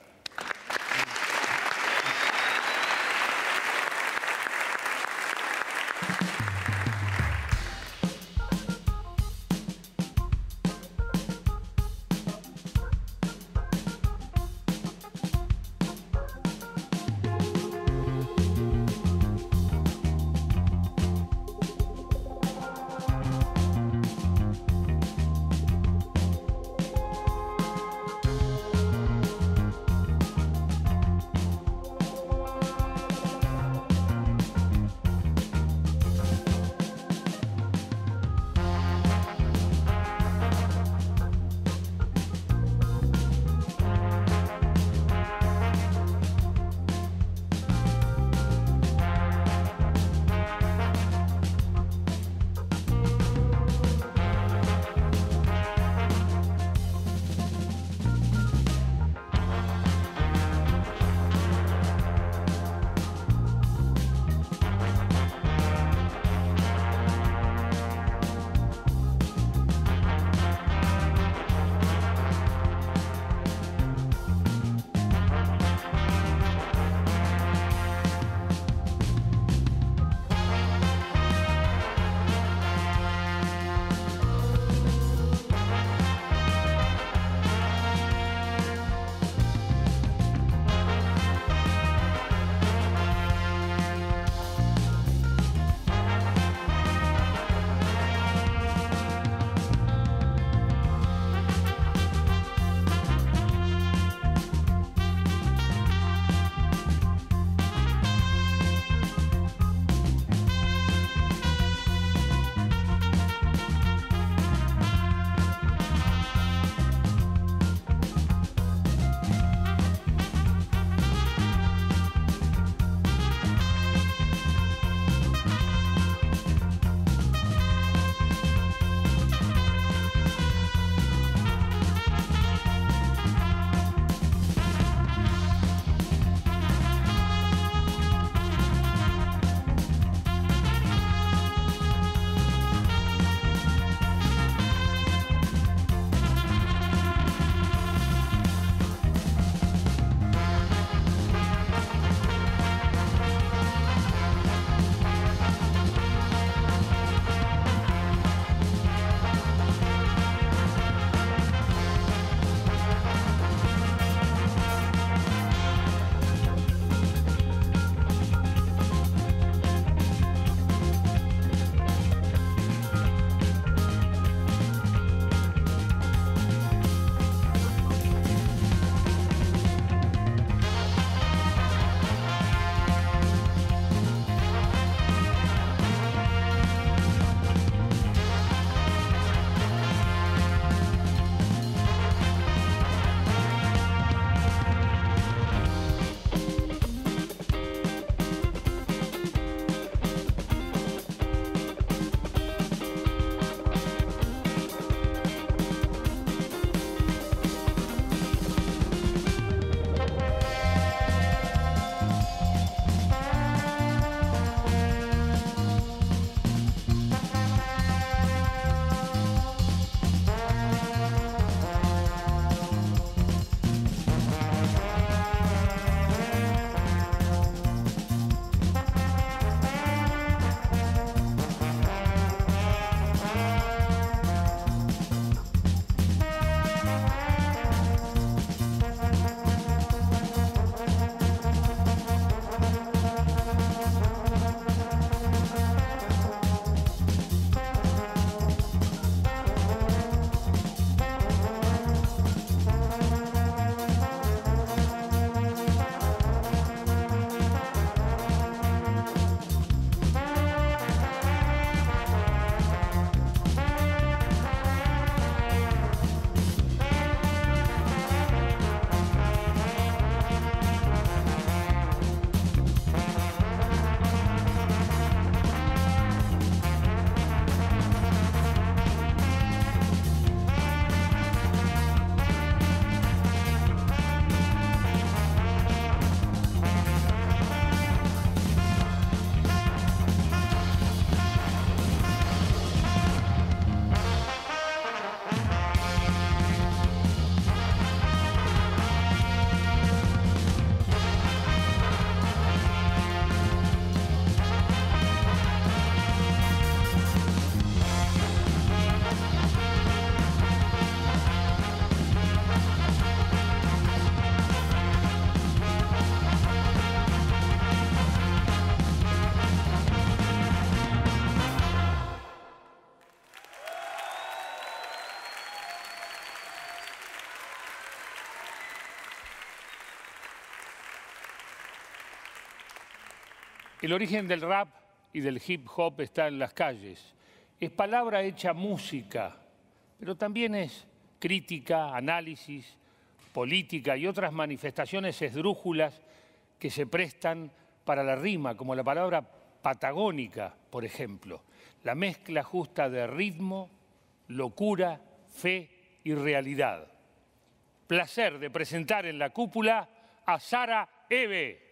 A: El origen del rap y del hip hop está en las calles. Es palabra hecha música, pero también es crítica, análisis, política y otras manifestaciones esdrújulas que se prestan para la rima, como la palabra patagónica, por ejemplo. La mezcla justa de ritmo, locura, fe y realidad. Placer de presentar en la cúpula a Sara Eve.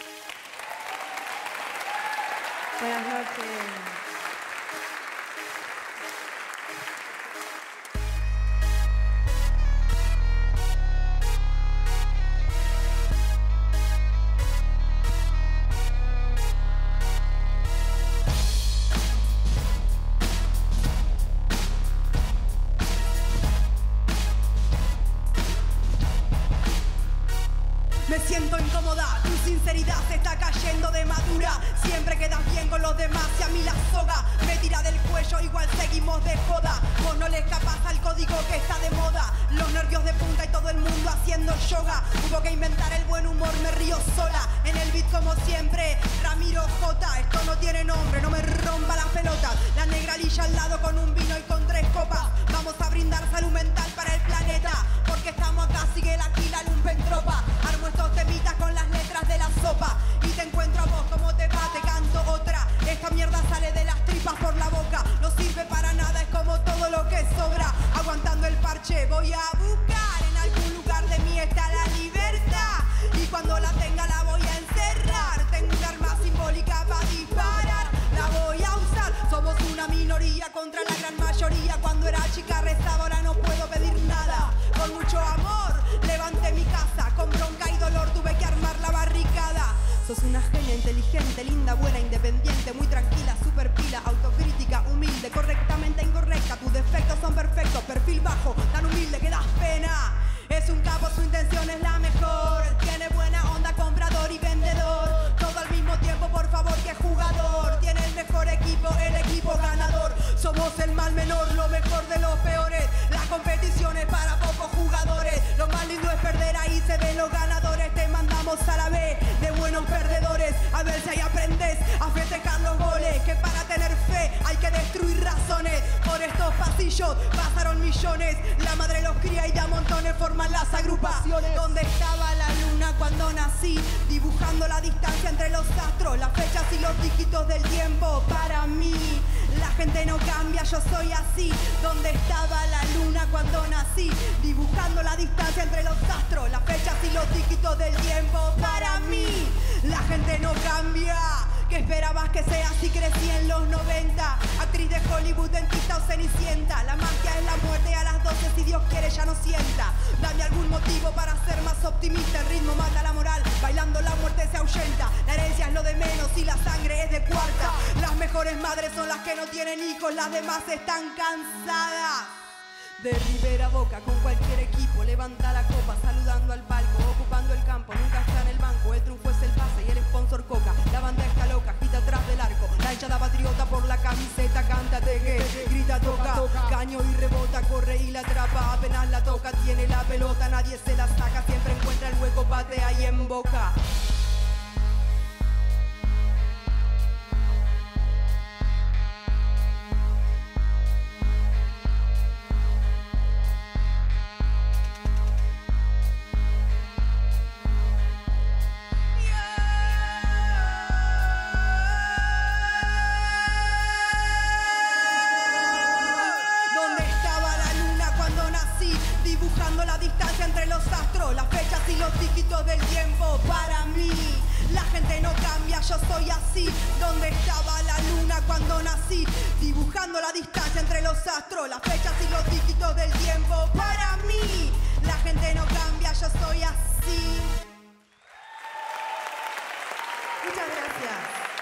F: Buenas noches.
G: Me siento incómoda, tu sinceridad se está cayendo de madura. Siempre quedas bien con los demás y a mí la soga me tira del cuello, igual seguimos de joda. Vos no le escapás al código que está de moda. Los nervios de punta y todo el mundo haciendo yoga. Hubo que inventar el buen humor, me río sola. En el beat como siempre, Ramiro J. Esto no tiene nombre, no me rompa las pelotas. La negra lilla al lado con un vino y con 3 copas. Vamos a brindar salud mental para el planeta, porque estamos acá, sigue la quila lumpentropa. Armo estos temitas con las letras de la sopa y te encuentro a vos, como te va, te canto otra. Esta mierda sale de las tripas por la boca, no sirve para nada, es como todo lo que sobra. Aguantando el parche voy a buscar, en algún lugar de mí está la libertad, y cuando la tenga la voy a encerrar. Tengo un arma simbólica para disparar, la voy a usar. Somos una minoría contra la gran mayoría. Cuando era chica rezaba, ahora no puedo pedir nada. Con mucho amor levanté mi casa, con bronca y dolor tuve que armar la barricada. Sos una genia inteligente, linda, buena, independiente, muy tranquila, super pila, autocrítica, humilde, correctamente incorrecta. Tus defectos son perfectos, perfil bajo, tan humilde que das pena. Es un capo, su intención es la mejor. Tiene buena onda, comprador y vendedor. Todo al mismo tiempo, por favor, que jugador. Tiene el mejor equipo, el equipo ganador. Somos el mal menor, lo mejor de los peores. Las competiciones para pocos jugadores. Lo más lindo es perder, ahí se ven los ganadores. Te mandamos a la B de buenos perdedores. A ver si ahí aprendes a festejar los goles. Que para tener fe hay que destruir razones. Por estos pasillos pasaron millones. La madre los cría y ya montones forman las agrupaciones. ¿Dónde estaba la luna cuando nací? Dibujando la distancia entre los astros, las fechas y los dígitos del tiempo. Para mí la gente no cambia, yo soy así. ¿Dónde estaba la luna cuando nací? Dibujando la distancia entre los astros, las fechas y los dígitos del tiempo. Para mí la gente no cambia. ¿Qué esperabas que sea si crecí en los 90? Actriz de Hollywood, dentista o cenicienta. La magia es la muerte, a las 12 si Dios quiere ya no sienta. Dame algún motivo para ser más optimista. El ritmo mata la moral, bailando la muerte se ahuyenta. La herencia es lo de menos y la sangre es de cuarta. Las mejores madres son las que no tienen hijos, las demás están cansadas. De Rivera a Boca con cualquier equipo, levanta la copa saludando al palco, ocupando el campo, nunca está en el banco. El triunfo es el pase y el sponsor Coca. La banda está loca, agita atrás del arco. La hinchada patriota por la camiseta canta, teje, grita, toca, caño y rebota, corre y la atrapa. Apenas la toca, tiene la pelota, nadie se la saca. Siempre encuentra el hueco, patea y en boca. Dibujando la distancia entre los astros, las fechas y los dígitos del tiempo. Para mí, la gente no cambia, yo soy así. ¿Dónde estaba la luna cuando nací? Dibujando la distancia entre los astros, las fechas y los dígitos del tiempo. Para mí, la gente no cambia, yo soy así. Muchas gracias.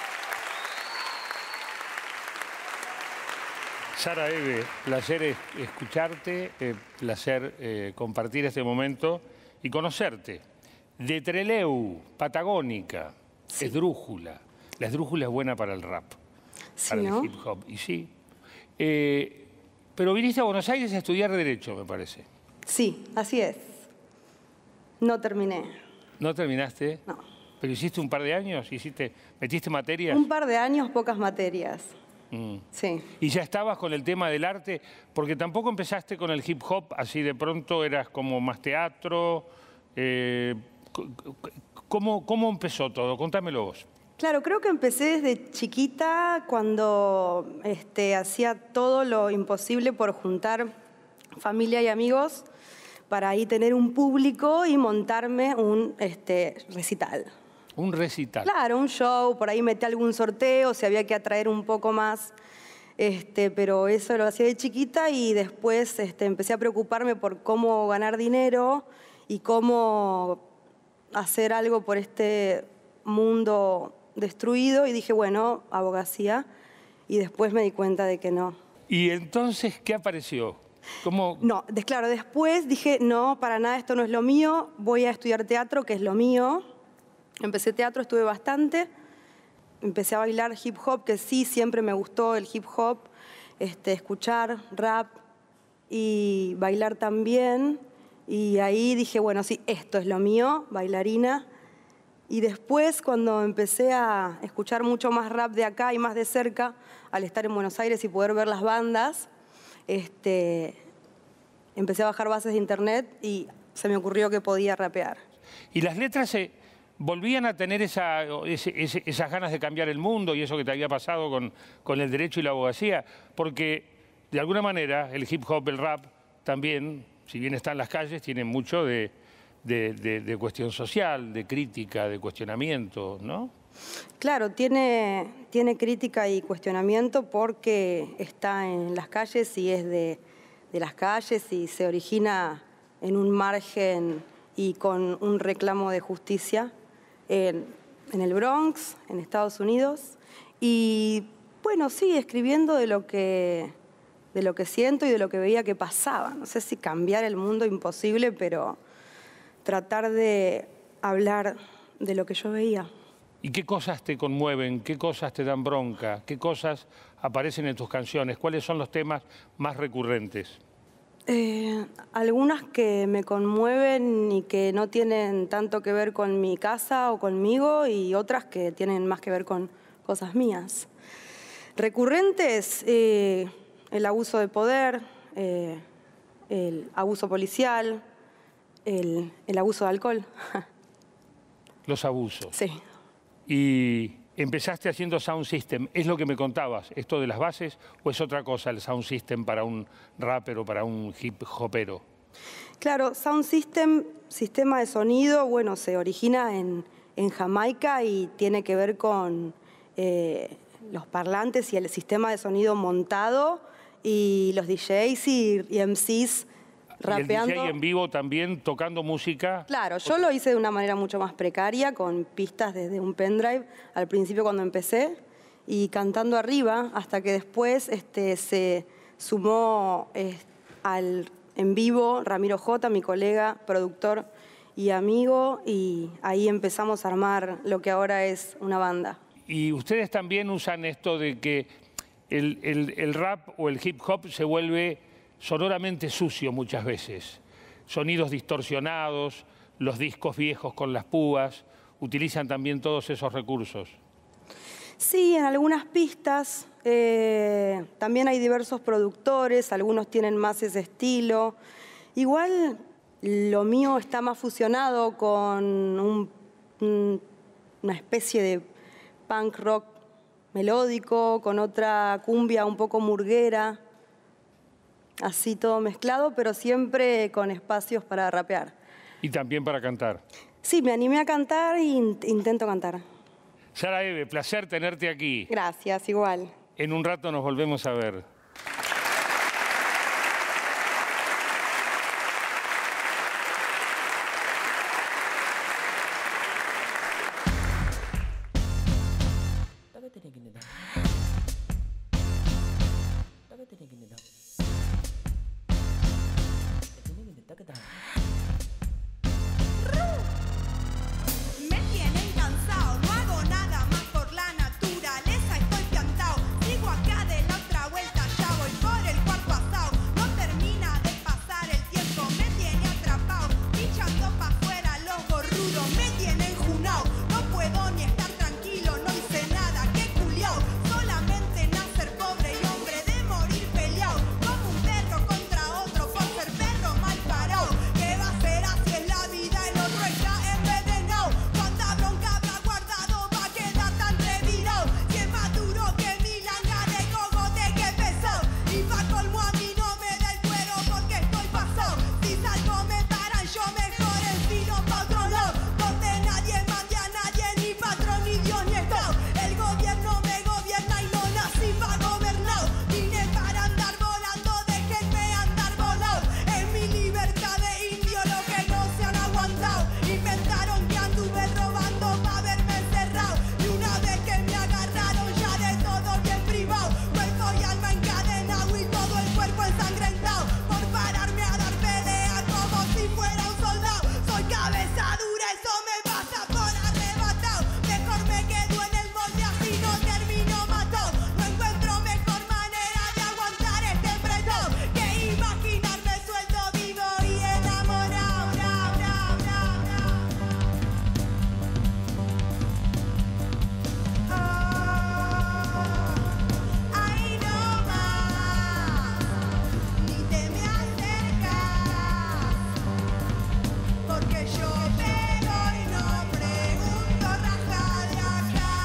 A: Sara Eve, placer escucharte, placer compartir este momento y conocerte. De Trelew, patagónica, sí. Esdrújula. La esdrújula es buena para el rap,
F: Sí,
A: para
F: ¿no?
A: el hip hop, y sí. Pero viniste a Buenos Aires a estudiar Derecho, me parece.
F: Sí, así es. No terminé.
A: ¿No terminaste?
F: No.
A: ¿Pero hiciste un par de años? ¿Metiste materias?
F: Un par de años, pocas materias. Sí.
A: ¿Y ya estabas con el tema del arte? Porque tampoco empezaste con el hip hop, así de pronto eras como más teatro. ¿Cómo empezó todo? Contámelo vos.
F: Claro, creo que empecé desde chiquita cuando hacía todo lo imposible por juntar familia y amigos para ahí tener un público y montarme un recital.
A: Un recital.
F: Claro, un show, por ahí metí algún sorteo, si había que atraer un poco más, pero eso lo hacía de chiquita y después empecé a preocuparme por cómo ganar dinero y cómo hacer algo por este mundo destruido y dije, bueno, abogacía, y después me di cuenta de que no.
A: ¿Y entonces qué apareció? ¿Cómo?
F: No, claro, después dije, no, para nada, esto no es lo mío, voy a estudiar teatro, que es lo mío. Empecé teatro, estuve bastante, empecé a bailar hip hop, que sí, siempre me gustó el hip hop, escuchar rap y bailar también. Y ahí dije, bueno, sí, esto es lo mío, bailarina. Y después, cuando empecé a escuchar mucho más rap de acá y más de cerca, al estar en Buenos Aires y poder ver las bandas, empecé a bajar bases de internet y se me ocurrió que podía rapear.
A: ¿Y las letras volvían a tener esas ganas de cambiar el mundo y eso que te había pasado con el derecho y la abogacía? Porque, de alguna manera, el hip hop, el rap, también, si bien está en las calles, tiene mucho de cuestión social, de crítica, de cuestionamiento, ¿no?
F: Claro, tiene crítica y cuestionamiento porque está en las calles y es de las calles y se origina en un margen y con un reclamo de justicia en el Bronx, en Estados Unidos. Y bueno, sí, escribiendo de lo que siento y de lo que veía que pasaba. No sé si cambiar el mundo, imposible, pero tratar de hablar de lo que yo veía.
A: ¿Y qué cosas te conmueven? ¿Qué cosas te dan bronca? ¿Qué cosas aparecen en tus canciones? ¿Cuáles son los temas más recurrentes?
F: Algunas que me conmueven y que no tienen tanto que ver con mi casa o conmigo y otras que tienen más que ver con cosas mías. Recurrentes, el abuso de poder, el abuso policial, el abuso de alcohol.
A: Los abusos.
F: Sí.
A: Y empezaste haciendo sound system. ¿Es lo que me contabas, esto de las bases, o es otra cosa el sound system para un rapper o para un hip hopero?
F: Claro, sound system, sistema de sonido, bueno, se origina en Jamaica y tiene que ver con los parlantes y el sistema de sonido montado y los DJs y MCs rapeando.
A: ¿Y el DJ en vivo también tocando música?
F: Claro, yo lo hice de una manera mucho más precaria, con pistas desde un pendrive al principio cuando empecé y cantando arriba, hasta que después se sumó en vivo Ramiro J, mi colega, productor y amigo, y ahí empezamos a armar lo que ahora es una banda.
A: Y ustedes también usan esto de que el rap o el hip hop se vuelve sonoramente sucio muchas veces. Sonidos distorsionados, los discos viejos con las púas, utilizan también todos esos recursos.
F: Sí, en algunas pistas. También hay diversos productores, algunos tienen más ese estilo. Igual lo mío está más fusionado con una especie de punk rock melódico, con otra cumbia un poco murguera. Así todo mezclado, pero siempre con espacios para rapear.
A: Y también para cantar.
F: Sí, me animé a cantar e intento cantar.
A: Sara Eve, placer tenerte aquí.
F: Gracias, igual.
A: En un rato nos volvemos a ver.
G: Me tienen cansado, no hago nada más por la naturaleza, estoy piantao, sigo acá de la otra vuelta. yo pego y no pregunto, raja de acá.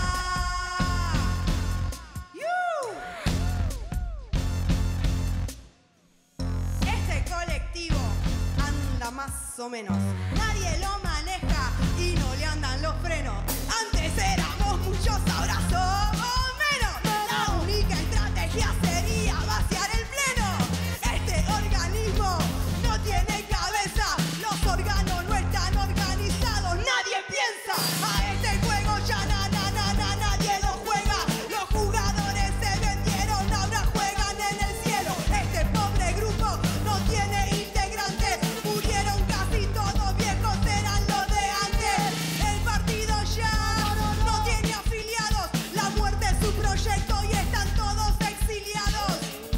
G: Este colectivo anda más o menos, nadie lo maneja y no le andan los frenos. Antes éramos muchos, ahora somos menos. La única estrategia sería vaciar el pleno. Este organismo no tiene cabeza, los órganos no están organizados, nadie piensa. A este juego ya nadie lo juega. Los jugadores se vendieron, ahora juegan en el cielo. Este pobre grupo no tiene integrantes, murieron casi todos, viejos eran los de antes. El partido ya no tiene afiliados, la muerte es su proyecto y están todos exiliados.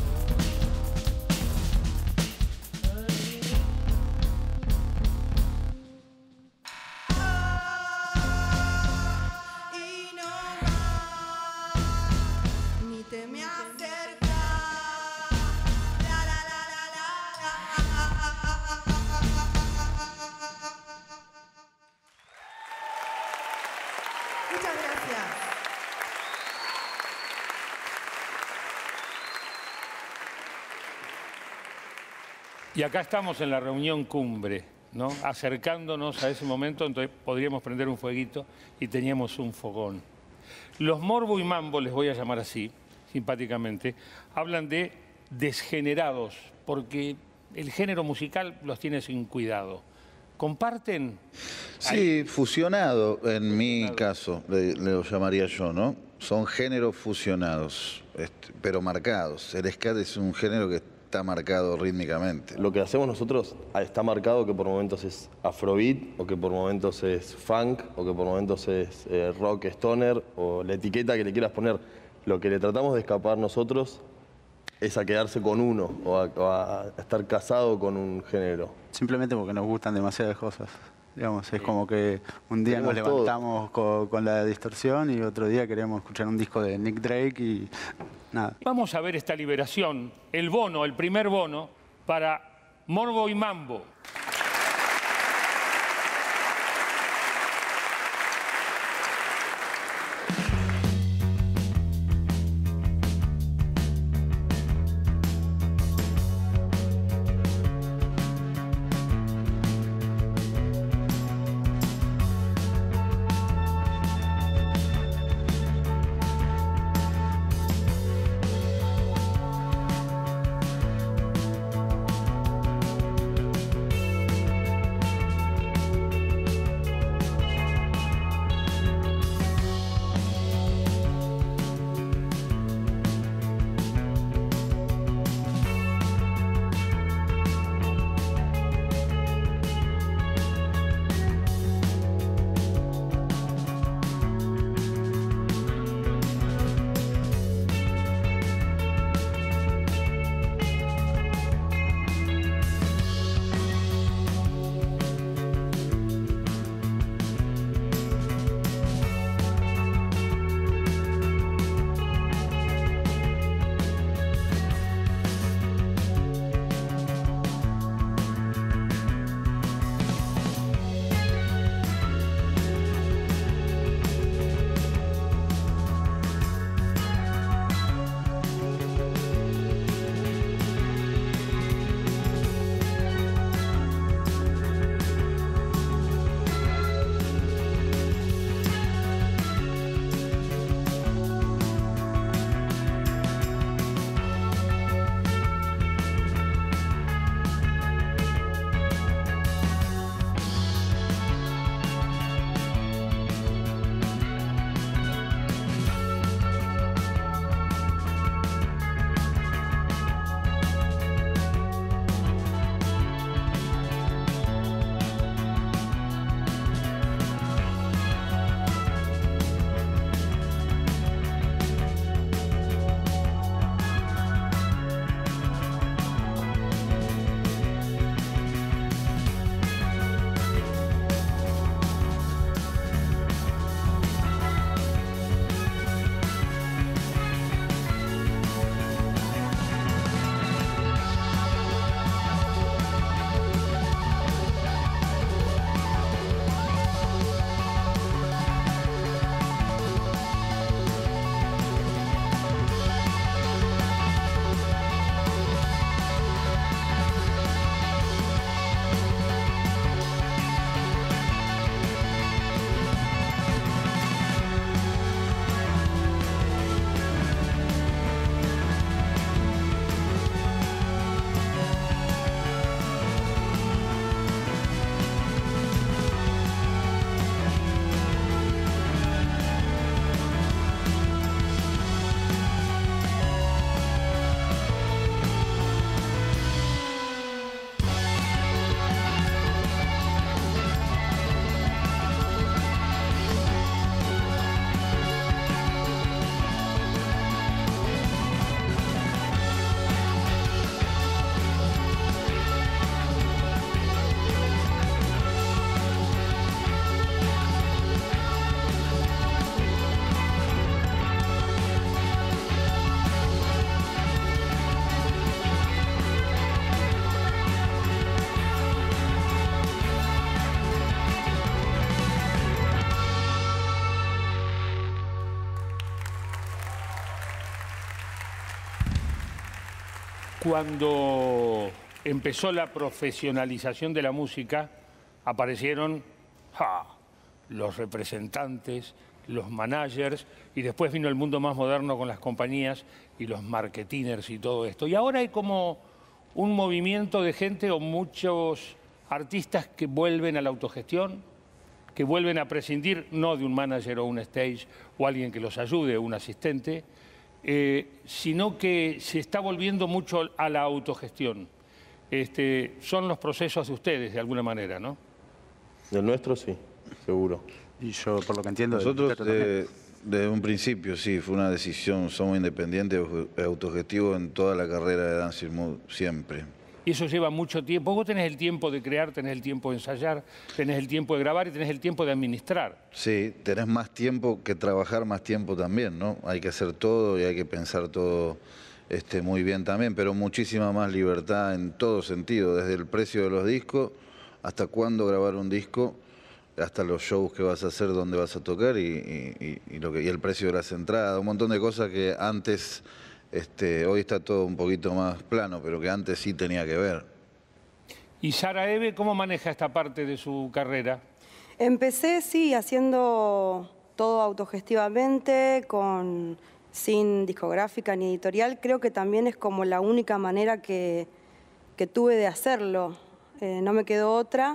G: Y no más, ni te me acercas. La la la la la la. Muchas gracias.
A: Y acá estamos en la reunión cumbre, ¿no? Acercándonos a ese momento, entonces podríamos prender un fueguito y teníamos un fogón. Los Morbo y Mambo, les voy a llamar así, simpáticamente, hablan de desgenerados, porque el género musical los tiene sin cuidado. ¿Comparten?
B: Sí, fusionado, en mi caso, lo llamaría yo, ¿no? Son géneros fusionados, pero marcados. El ska es un género que está marcado rítmicamente.
E: Lo que hacemos nosotros está marcado que por momentos es afrobeat, o que por momentos es funk, o que por momentos es rock stoner, o la etiqueta que le quieras poner. Lo que le tratamos de escapar nosotros es a quedarse con uno, o a estar casado con un género.
D: Simplemente porque nos gustan demasiadas cosas. Digamos, es como que un día nos
E: Tenemos
D: levantamos con la distorsión y otro día queremos escuchar un disco de Nick Drake y nada.
A: Vamos a ver esta liberación, el bono, el primer bono, para Morbo y Mambo. Cuando empezó la profesionalización de la música, aparecieron los representantes, los managers, y después vino el mundo más moderno con las compañías y los marketingers y todo esto. Y ahora hay como un movimiento de gente o muchos artistas que vuelven a la autogestión, que vuelven a prescindir no de un manager o un stage o alguien que los ayude, un asistente, sino que se está volviendo mucho a la autogestión. Son los procesos de ustedes, de alguna manera, ¿no?
E: Del nuestro, sí, seguro.
D: Y yo, por lo que entiendo...
B: Nosotros, desde un principio, sí, fue una decisión. Somos independientes, autogestivos en toda la carrera de Dancing Mood, siempre.
A: Y eso lleva mucho tiempo. Vos tenés el tiempo de crear, tenés el tiempo de ensayar, tenés el tiempo de grabar y tenés el tiempo de administrar.
B: Sí, tenés más tiempo que trabajar, más tiempo también, ¿no? Hay que hacer todo y hay que pensar todo muy bien también, pero muchísima más libertad en todo sentido, desde el precio de los discos hasta cuándo grabar un disco, hasta los shows que vas a hacer, dónde vas a tocar y el precio de las entradas, un montón de cosas que antes... hoy está todo un poquito más plano, pero que antes sí tenía que ver.
A: ¿Y Sara Eve cómo maneja esta parte de su carrera?
F: Empecé, sí, haciendo todo autogestivamente, sin discográfica ni editorial. Creo que también es como la única manera que tuve de hacerlo. No me quedó otra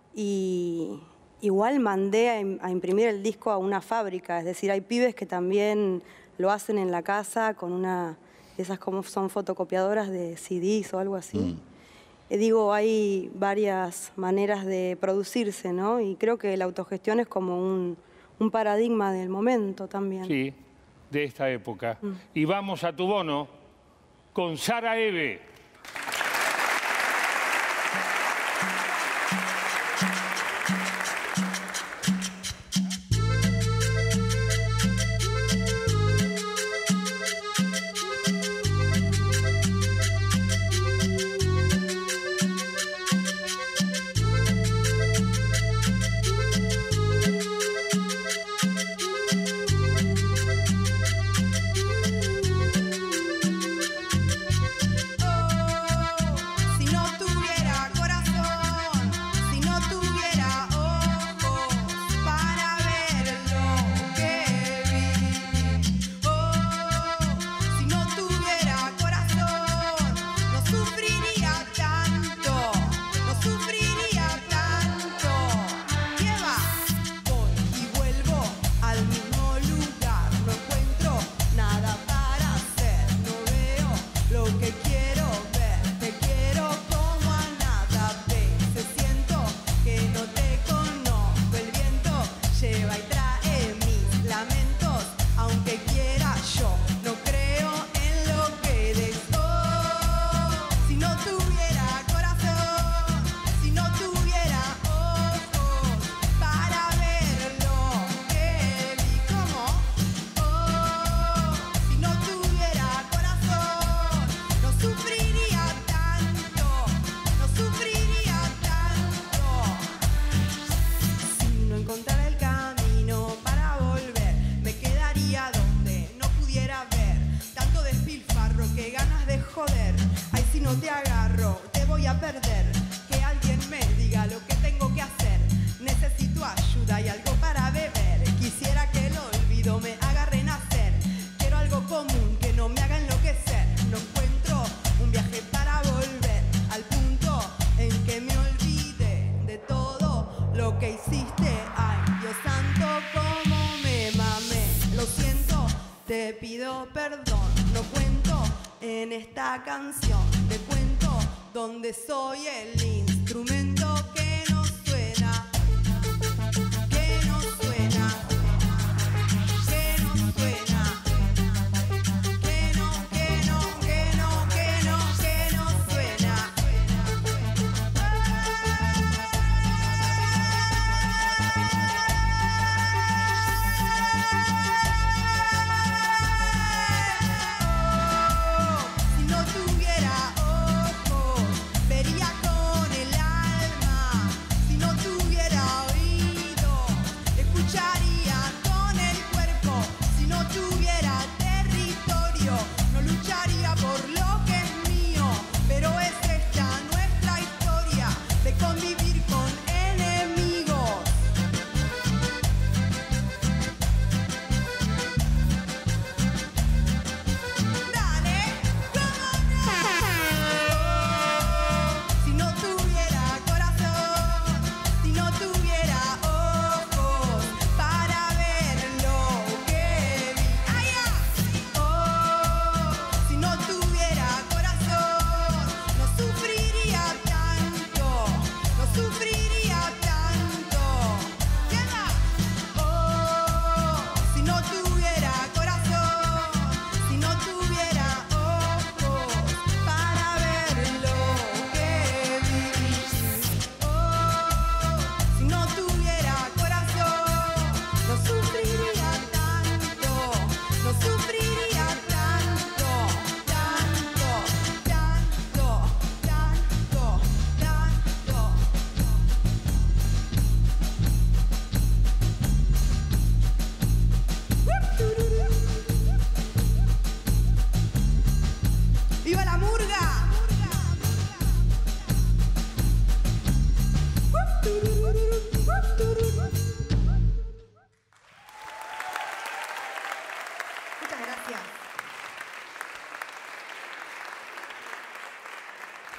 F: y igual mandé a imprimir el disco a una fábrica. Es decir, hay pibes que también... lo hacen en la casa con esas como son fotocopiadoras de CDs o algo así. Digo, hay varias maneras de producirse, ¿no? Y creo que la autogestión es como un paradigma del momento también.
A: Sí, de esta época. Y vamos a tu bono con Sara Eve.
G: Canción, te cuento donde soy el instrumento que no suena, que no suena, que no suena, que no, que no, que no, que no, que no suena. Si no tuviera ojos, vería con el alma.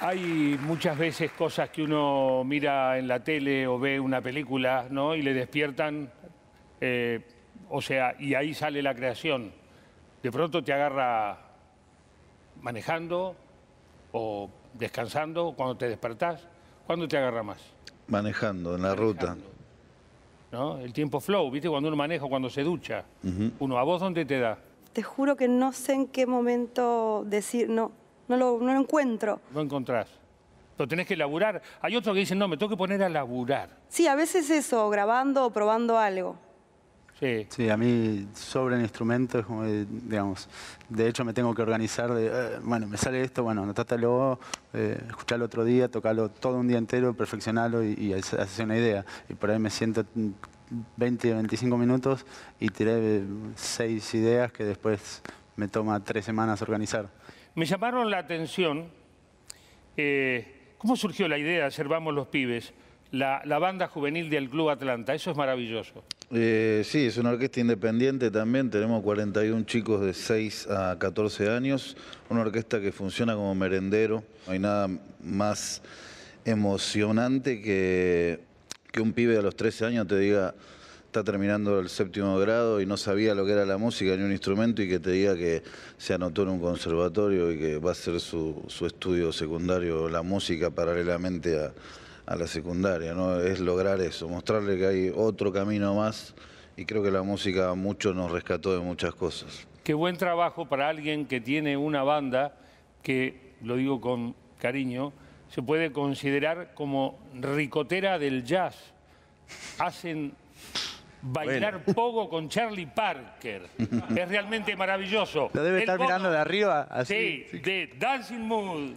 A: Hay muchas veces cosas que uno mira en la tele o ve una película, ¿no? Y le despiertan, o sea, y ahí sale la creación. De pronto te agarra manejando o descansando, cuando te despertás. ¿Cuándo te agarra más?
B: Manejando, en la ruta.
A: ¿No? El tiempo flow, ¿viste? Cuando uno maneja, cuando se ducha. Uno, ¿a vos dónde te da?
F: Te juro que no sé en qué momento decir, no lo encuentro.
A: No encontrás. Pero tenés que laburar. Hay otros que dicen, no, me tengo que poner a laburar.
F: Sí, a veces eso, grabando o probando algo.
A: Sí.
D: Sí, a mí sobran instrumentos, como, digamos, de hecho me tengo que organizar de, bueno, me sale esto, bueno, anotátalo, escucharlo otro día, tocarlo todo un día entero, perfeccionarlo y hacer una idea. Y por ahí me siento 20, 25 minutos y tiré 6 ideas que después me toma 3 semanas organizar.
A: Me llamaron la atención, ¿cómo surgió la idea de hacer Vamos los Pibes? La banda juvenil del Club Atlanta, eso es maravilloso.
B: Sí, es una orquesta independiente también, tenemos 41 chicos de 6 a 14 años, una orquesta que funciona como merendero, no hay nada más emocionante que un pibe a los 13 años te diga, está terminando el 7º grado y no sabía lo que era la música ni un instrumento y que te diga que se anotó en un conservatorio y que va a hacer su estudio secundario, la música paralelamente a la secundaria, ¿no? Es lograr eso, mostrarle que hay otro camino más y creo que la música mucho nos rescató de muchas cosas.
A: Qué buen trabajo para alguien que tiene una banda que, lo digo con cariño, se puede considerar como ricotera del jazz. Hacen bailar pogo con Charlie Parker. Es realmente maravilloso.
D: Lo debe estar
A: bono,
D: mirando de arriba, así.
A: Sí, de Dancing Mood.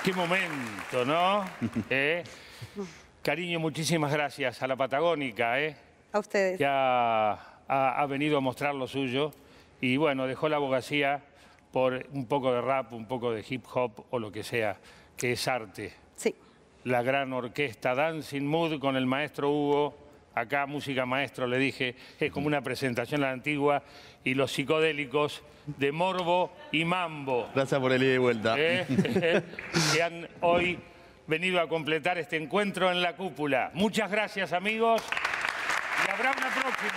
A: Qué momento, ¿no? Cariño, muchísimas gracias a la Patagónica,
F: A ustedes.
A: que ha venido a mostrar lo suyo. Y bueno, dejó la abogacía por un poco de rap, un poco de hip hop o lo que sea, que es arte.
F: Sí.
A: La gran orquesta Dancing Mood con el maestro Hugo. Acá, música maestro, le dije, es como una presentación a la antigua. Y los psicodélicos de Morbo y Mambo.
E: Gracias por el ida y vuelta.
A: Que han hoy venido a completar este encuentro en la cúpula. Muchas gracias, amigos. Y habrá una próxima.